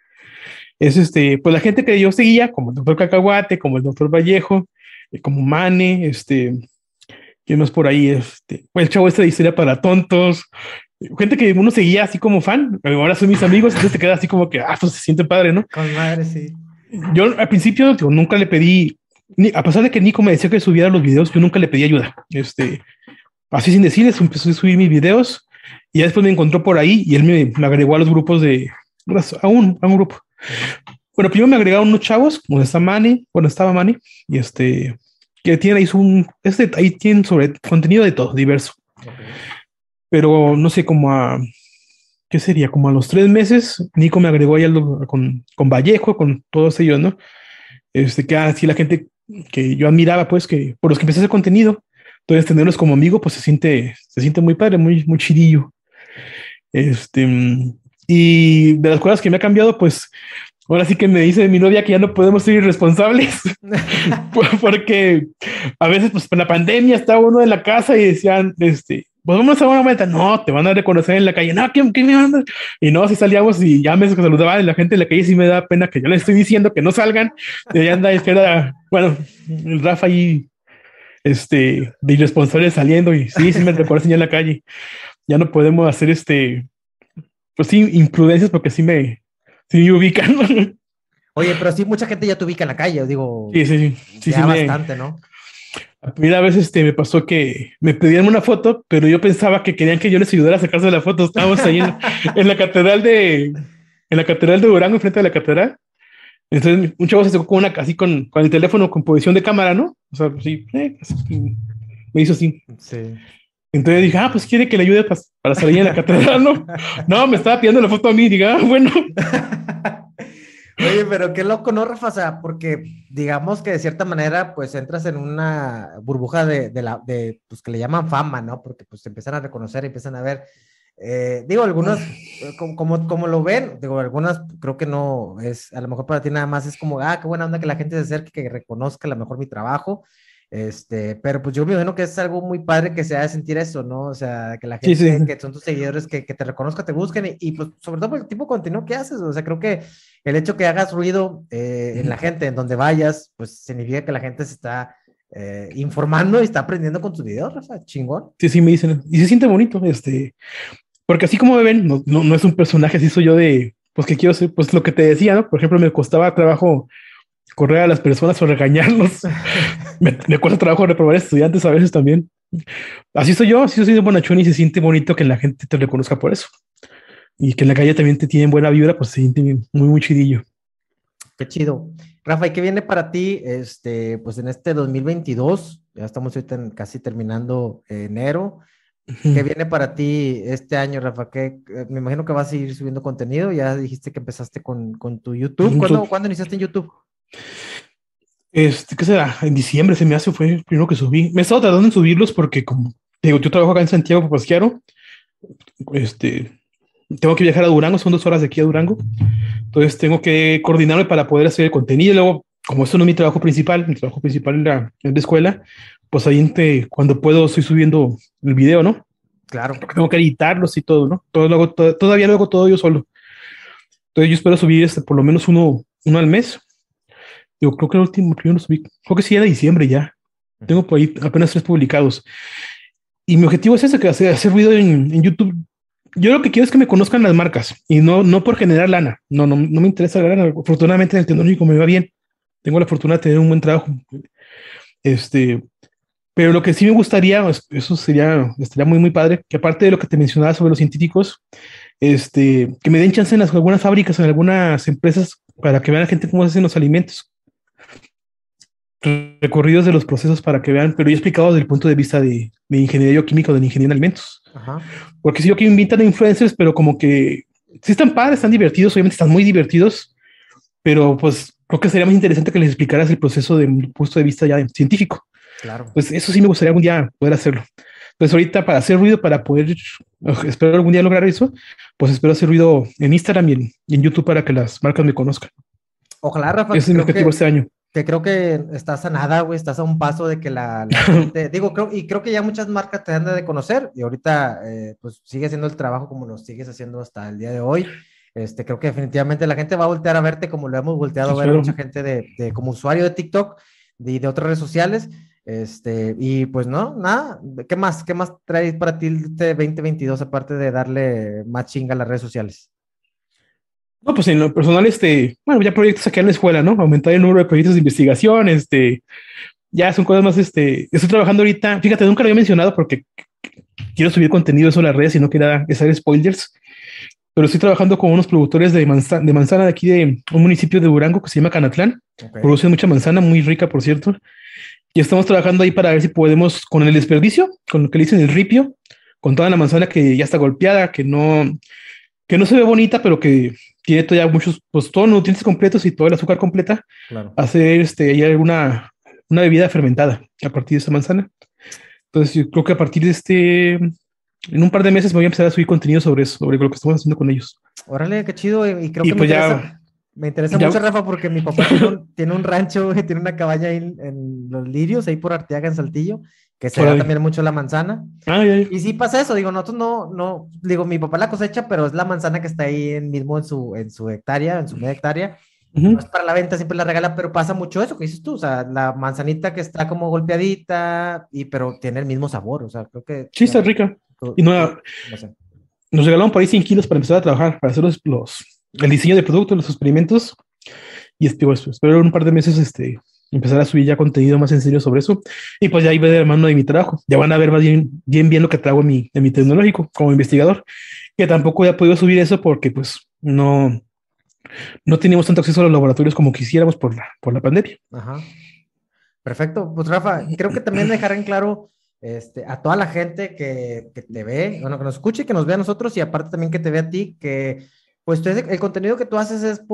Es este, pues la gente que yo seguía, como el doctor Cacahuate, como el doctor Vallejo, eh, como Mane, este, ¿quién más por ahí? Este, el chavo este de Historia para Tontos, gente que uno seguía así como fan, ahora son mis amigos, entonces te queda así como que, ah, pues se siente padre, ¿no? Con madre, sí. Yo al principio digo, nunca le pedí, ni, a pesar de que Nico me decía que subiera los videos, yo nunca le pedí ayuda. Este, así sin decirles, empezó a subir mis videos y ya después me encontró por ahí y él me, me agregó a los grupos de, a un, a un grupo. Bueno, primero me agregaron unos chavos, donde está Manny, bueno, estaba Manny, y este, que tiene ahí un, este, ahí tienen sobre contenido de todo, diverso. Okay. Pero no sé, como a, ¿qué sería? Como a los tres meses, Nico me agregó ahí al, con, con Vallejo, con todos ellos, ¿no? Este, que así la gente que yo admiraba, pues, que por los que empecé ese contenido, entonces tenerlos como amigo, pues se siente, se siente muy padre, muy, muy chidillo. Este, y de las cosas que me ha cambiado, pues, ahora sí que me dice mi novia que ya no podemos ser irresponsables porque a veces, pues, por la pandemia estaba uno en la casa y decían, este, pues vamos a dar una vuelta. No, te van a reconocer en la calle. No, ¿quién, quién me manda? Y no, si salíamos y ya me saludaban la gente en la calle, sí me da pena que yo les estoy diciendo que no salgan. Y ahí anda, es que era, bueno, el Rafa ahí, este, de irresponsable saliendo y sí, sí me reconocen ya en la calle. Ya no podemos hacer este, pues sí, imprudencias porque sí me, sí me ubican. Oye, pero sí, mucha gente ya te ubica en la calle, digo. Sí, sí, sí. sí, ya sí bastante, me, ¿no? La primera vez este, me pasó que me pedían una foto, pero yo pensaba que querían que yo les ayudara a sacarse la foto. Estábamos ahí en, en la catedral de, en la catedral de Durango, enfrente de la catedral. Entonces un chavo se sacó con una, así con, con el teléfono con posición de cámara, ¿no? O sea, sí, eh, así, me hizo así. Sí. Entonces dije, ah, pues quiere que le ayude para, para salir en la catedral, ¿no? No, me estaba pidiendo la foto a mí, diga, ah, bueno. Oye, pero qué loco, ¿no, Rafa? O sea, porque digamos que de cierta manera, pues entras en una burbuja de, de la, de, pues que le llaman fama, ¿no? Porque pues te empiezan a reconocer, empiezan a ver. Eh, digo, algunos, eh, como, como, como lo ven, digo, algunas creo que no es, a lo mejor para ti nada más es como, ah, qué buena onda que la gente se acerque, que reconozca a lo mejor mi trabajo. Este, pero pues yo me imagino que es algo muy padre que se haga sentir eso, ¿no? O sea, que la Sí, sí. gente, que son tus seguidores, que, que te reconozcan, te busquen y, y, pues sobre todo por el tipo de contenido que haces, o sea, creo que el hecho que hagas ruido eh, en la gente, en donde vayas, pues significa que la gente se está eh, informando y está aprendiendo con tus videos, Rafa, chingón. Sí, sí, me dicen. Y se siente bonito, este, porque así como me ven, no, no, no es un personaje, así soy yo de, pues que quiero ser, pues lo que te decía, ¿no? Por ejemplo, me costaba trabajo correr a las personas o regañarlos. me, me cuesta trabajo reprobar estudiantes a veces también. Así soy yo, así soy de bonachón y se siente bonito que la gente te reconozca por eso. Y que en la calle también te tienen buena vibra, pues se siente muy, muy chidillo. Qué chido. Rafa, ¿y qué viene para ti este, pues en este dos mil veintidós? Ya estamos ahorita en- casi terminando eh, enero. ¿Qué viene para ti este año, Rafa? ¿Qué, eh, me imagino que vas a seguir subiendo contenido. Ya dijiste que empezaste con, con tu YouTube. ¿Cuándo, ¿Cuándo iniciaste en YouTube? Este, ¿qué será? En diciembre se me hace, fue el primero que subí. Me he estado tardando en subirlos porque, como digo, yo trabajo acá en Santiago, Papasquiaro. Este, tengo que viajar a Durango, son dos horas de aquí a Durango. Entonces tengo que coordinarme para poder hacer el contenido. Y luego, como esto no es mi trabajo principal, mi trabajo principal es la, es la escuela, pues ahí entre, cuando puedo estoy subiendo el video, ¿no? Claro. Porque tengo que editarlos y todo, ¿no? Todo lo hago, todo, todavía lo hago todo yo solo. Entonces yo espero subir este, por lo menos uno, uno al mes. Yo creo que el último que yo lo subí, creo que sí era diciembre ya. Tengo por ahí apenas tres publicados. Y mi objetivo es ese, que hacer, hacer ruido en, en YouTube. Yo lo que quiero es que me conozcan las marcas y no, no por generar lana. No, no, no me interesa la lana. Afortunadamente en el tecnológico me va bien. Tengo la fortuna de tener un buen trabajo. Este, pero lo que sí me gustaría, eso sería, estaría muy, muy padre, que aparte de lo que te mencionaba sobre los científicos, este, que me den chance en las, algunas fábricas, en algunas empresas, para que vean a la gente cómo se hacen los alimentos. Recorridos de los procesos para que vean, pero yo he explicado desde el punto de vista de, de ingeniería química, de ingeniería en alimentos. Ajá. Porque si yo que invitan a influencers, pero como que sí están padres, están divertidos, obviamente están muy divertidos, pero pues creo que sería más interesante que les explicaras el proceso de un punto de vista ya científico. Claro. Pues eso sí me gustaría algún día poder hacerlo. Entonces ahorita para hacer ruido, para poder, espero algún día lograr eso, pues espero hacer ruido en Instagram y en, y en YouTube para que las marcas me conozcan. Ojalá, Rafa. Ese es mi objetivo que, este año. Que creo que estás a nada, güey, estás a un paso de que la, la gente, digo, creo, y creo que ya muchas marcas te han de conocer y ahorita eh, pues sigue haciendo el trabajo como lo sigues haciendo hasta el día de hoy. Este, creo que definitivamente la gente va a voltear a verte como lo hemos volteado sí, a ver mucha gente de, de, como usuario de TikTok y de, de otras redes sociales. Este, y pues no, nada, ¿qué más? ¿Qué más traes para ti este veinte veintidós aparte de darle más chinga a las redes sociales? No, pues en lo personal, este, bueno, ya proyectos aquí en la escuela, ¿no? Aumentar el número de proyectos de investigación, este, ya son cosas más, este, estoy trabajando ahorita, fíjate, nunca lo había mencionado porque quiero subir contenido eso a las redes y no quería hacer spoilers, pero estoy trabajando con unos productores de manzana de, manzana de aquí de un municipio de Durango que se llama Canatlán, okay. Producen mucha manzana, muy rica, por cierto, y estamos trabajando ahí para ver si podemos, con el desperdicio, con lo que le dicen el ripio, con toda la manzana que ya está golpeada, que no, que no se ve bonita, pero que tiene todavía muchos, pues todos los nutrientes completos y todo el azúcar completa, claro. Hacer este, ahí alguna una bebida fermentada a partir de esta manzana. Entonces yo creo que a partir de este, en un par de meses voy a empezar a subir contenido sobre eso, sobre lo que estamos haciendo con ellos. Órale, qué chido, y creo y que pues me interesa, ya, me interesa ya, mucho, Rafa, porque mi papá tiene un, tiene un rancho, tiene una cabaña ahí en, en Los Lirios, ahí por Arteaga, en Saltillo, que se da también mucho la manzana. Ah, ya, ya. Y sí pasa eso, digo, nosotros no, no, digo, mi papá la cosecha, pero es la manzana que está ahí en, mismo en su, en su hectárea, en su media hectárea. Uh-huh. No es para la venta, siempre la regala, pero pasa mucho eso que dices tú, o sea, la manzanita que está como golpeadita, y, pero tiene el mismo sabor, o sea, creo que... Sí, está rica. Tú, y no, no sé. Nos regalaron por ahí cien kilos para empezar a trabajar, para hacer los, los el diseño de productos, los experimentos, y este, pues, espero en un par de meses este, empezar a subir ya contenido más en serio sobre eso, y pues ya ahí va de la mano de mi trabajo, ya van a ver más bien bien, bien lo que traigo en mi, en mi tecnológico como investigador, que tampoco he podido subir eso porque pues no... no teníamos tanto acceso a los laboratorios como quisiéramos por la, por la pandemia. Ajá. Perfecto. Pues Rafa, creo que también dejar en claro este, a toda la gente que, que te ve, bueno, que nos escuche, que nos vea a nosotros y aparte también que te vea a ti, que pues tú, el contenido que tú haces es por,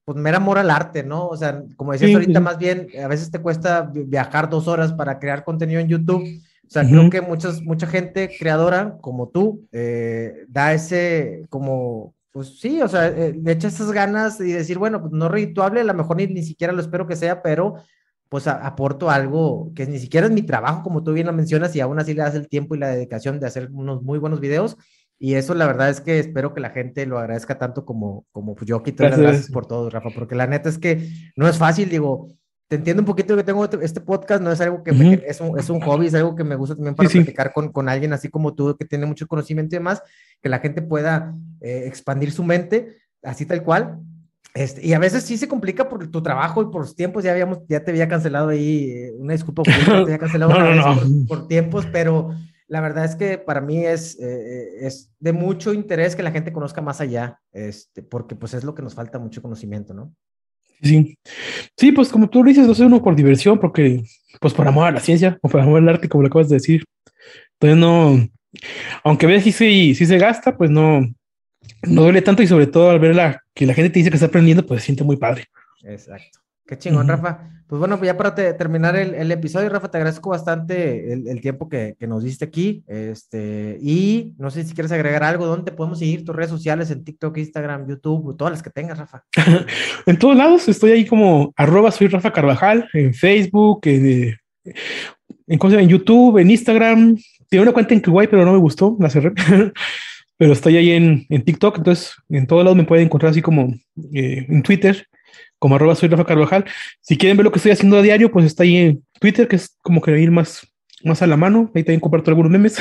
pues mera amor al arte, ¿no? O sea, como decías Sí, ahorita, sí. más bien, a veces te cuesta viajar dos horas para crear contenido en YouTube. O sea, Ujú. creo que muchas, mucha gente creadora como tú eh, da ese como, pues sí, o sea, eh, le echa esas ganas y decir, bueno, pues no redituable, a lo mejor ni, ni siquiera lo espero que sea, pero pues a- aporto algo que ni siquiera es mi trabajo, como tú bien lo mencionas, y aún así le das el tiempo y la dedicación de hacer unos muy buenos videos. Y eso la verdad es que espero que la gente lo agradezca tanto como, como pues, yo aquí te doy las gracias Gracias. por todo, Rafa, porque la neta es que no es fácil, digo, te entiendo un poquito que tengo este este podcast, no es algo que me, Ujú. es un, es un hobby, es algo que me gusta también Sí, para sí. platicar con, con alguien así como tú, que tiene mucho conocimiento y demás, que la gente pueda eh, expandir su mente, así tal cual. Este, y a veces sí se complica por tu trabajo y por los tiempos, ya habíamos, ya te había cancelado ahí, eh, una disculpa pública, te había cancelado No, una no, vez no. por, por tiempos, pero la verdad es que para mí es, eh, es de mucho interés que la gente conozca más allá, este, porque pues es lo que nos falta, mucho conocimiento, ¿no? Sí. Sí, pues como tú dices, lo hace uno por diversión, porque, pues por amor a la ciencia o por amor al arte, como lo acabas de decir. Entonces no, aunque veas si sí, sí se gasta, pues no, no duele tanto y sobre todo al ver la, que la gente te dice que está aprendiendo, pues se siente muy padre. Exacto. Qué chingón, Ujú. Rafa. Pues bueno, pues ya para te- terminar el, el episodio, Rafa, te agradezco bastante el, el tiempo que, que nos diste aquí. Este, y no sé si quieres agregar algo, ¿dónde te podemos seguir? Tus redes sociales en TikTok, Instagram, YouTube, todas las que tengas, Rafa. En todos lados estoy ahí como arroba soy Rafa Carvajal, en Facebook, en, en, ¿cómo se llama? En YouTube, en Instagram. Tengo una cuenta en Kuwait, pero no me gustó, la cerré. Pero estoy ahí en, en TikTok, entonces en todos lados me pueden encontrar así como eh, en Twitter, como arroba soy Rafa Carvajal. Si quieren ver lo que estoy haciendo a diario, pues está ahí en Twitter, que es como que ir más, más a la mano. Ahí también comparto algunos memes.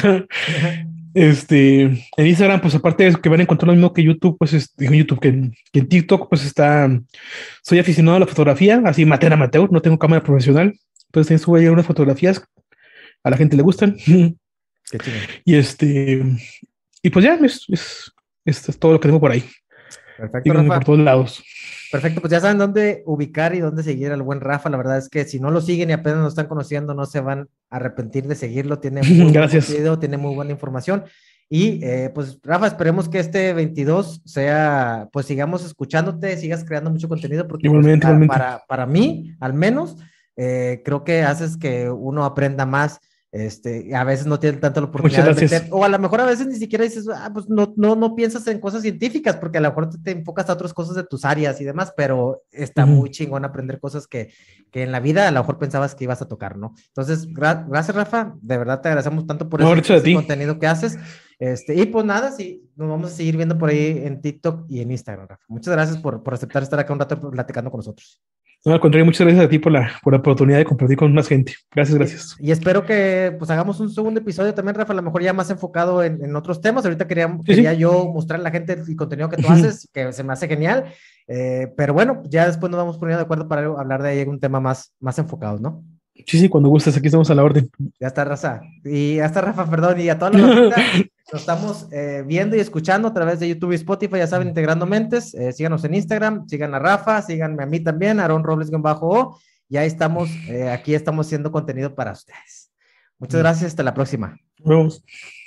Este, en Instagram, pues aparte de que van a encontrar lo mismo que YouTube, pues es, digo YouTube, que, en- que en TikTok, pues está, soy aficionado a la fotografía, así amateur, amateur, no tengo cámara profesional, entonces también subo ahí unas fotografías, a la gente le gustan. Qué chingón. Y este, y pues ya, es, es, esto es todo lo que tengo por ahí. Perfecto, Díganme Rafa. por todos lados. Perfecto, pues ya saben dónde ubicar y dónde seguir al buen Rafa. La verdad es que si no lo siguen y apenas lo están conociendo, no se van a arrepentir de seguirlo. Tiene muy buen Gracias. contenido, tiene muy buena información. Y eh, pues Rafa, esperemos que este veintidós sea, pues sigamos escuchándote, sigas creando mucho contenido, porque pues, Igualmente, para, igualmente. para, para mí, al menos, eh, creo que haces que uno aprenda más. Este, a veces no tienen tanto la oportunidad Muchas de gracias. meter, o a lo mejor a veces ni siquiera dices, ah, pues no, no, no piensas en cosas científicas, porque a lo mejor te, te enfocas a otras cosas de tus áreas y demás, pero está Ujú. muy chingón aprender cosas que, que en la vida a lo mejor pensabas que ibas a tocar, ¿no? Entonces, gra- gracias, Rafa, de verdad te agradecemos tanto por No, ese, gracias a ese ti. contenido que haces. Este, y pues nada, sí, nos vamos a seguir viendo por ahí en TikTok y en Instagram, Rafa. Muchas gracias por, por aceptar estar acá un rato platicando con nosotros. No, al contrario, muchas gracias a ti por la, por la oportunidad de compartir con más gente. Gracias, gracias. Y, y espero que pues hagamos un segundo episodio también, Rafa, a lo mejor ya más enfocado en, en otros temas. Ahorita quería, Sí, quería sí. yo mostrar a la gente el contenido que tú haces, que se me hace genial. Eh, pero bueno, ya después nos vamos poniendo de acuerdo para hablar de ahí un tema más, más enfocado, ¿no? Sí, sí, cuando gustes, aquí estamos a la orden. Ya está, Raza. Y ya está, Rafa, perdón. Y a toda la racita, nos estamos eh, viendo y escuchando a través de YouTube y Spotify, ya saben, Integrando Mentes. Eh, síganos en Instagram, sigan a Rafa, síganme a mí también, Aaron Robles-O. Y ahí estamos, eh, aquí estamos haciendo contenido para ustedes. Muchas gracias, hasta la próxima. Nos vemos.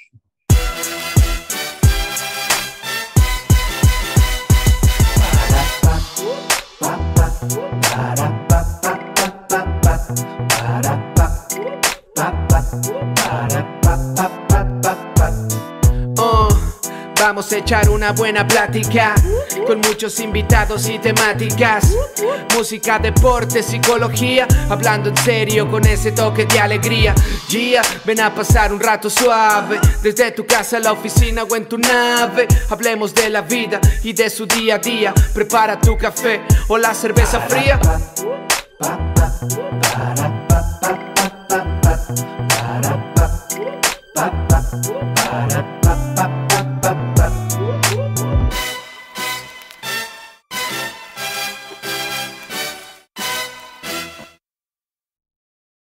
Oh, vamos a echar una buena plática con muchos invitados y temáticas. Música, deporte, psicología, hablando en serio con ese toque de alegría. Gia, ven a pasar un rato suave, desde tu casa a la oficina o en tu nave. Hablemos de la vida y de su día a día. Prepara tu café o la cerveza fría.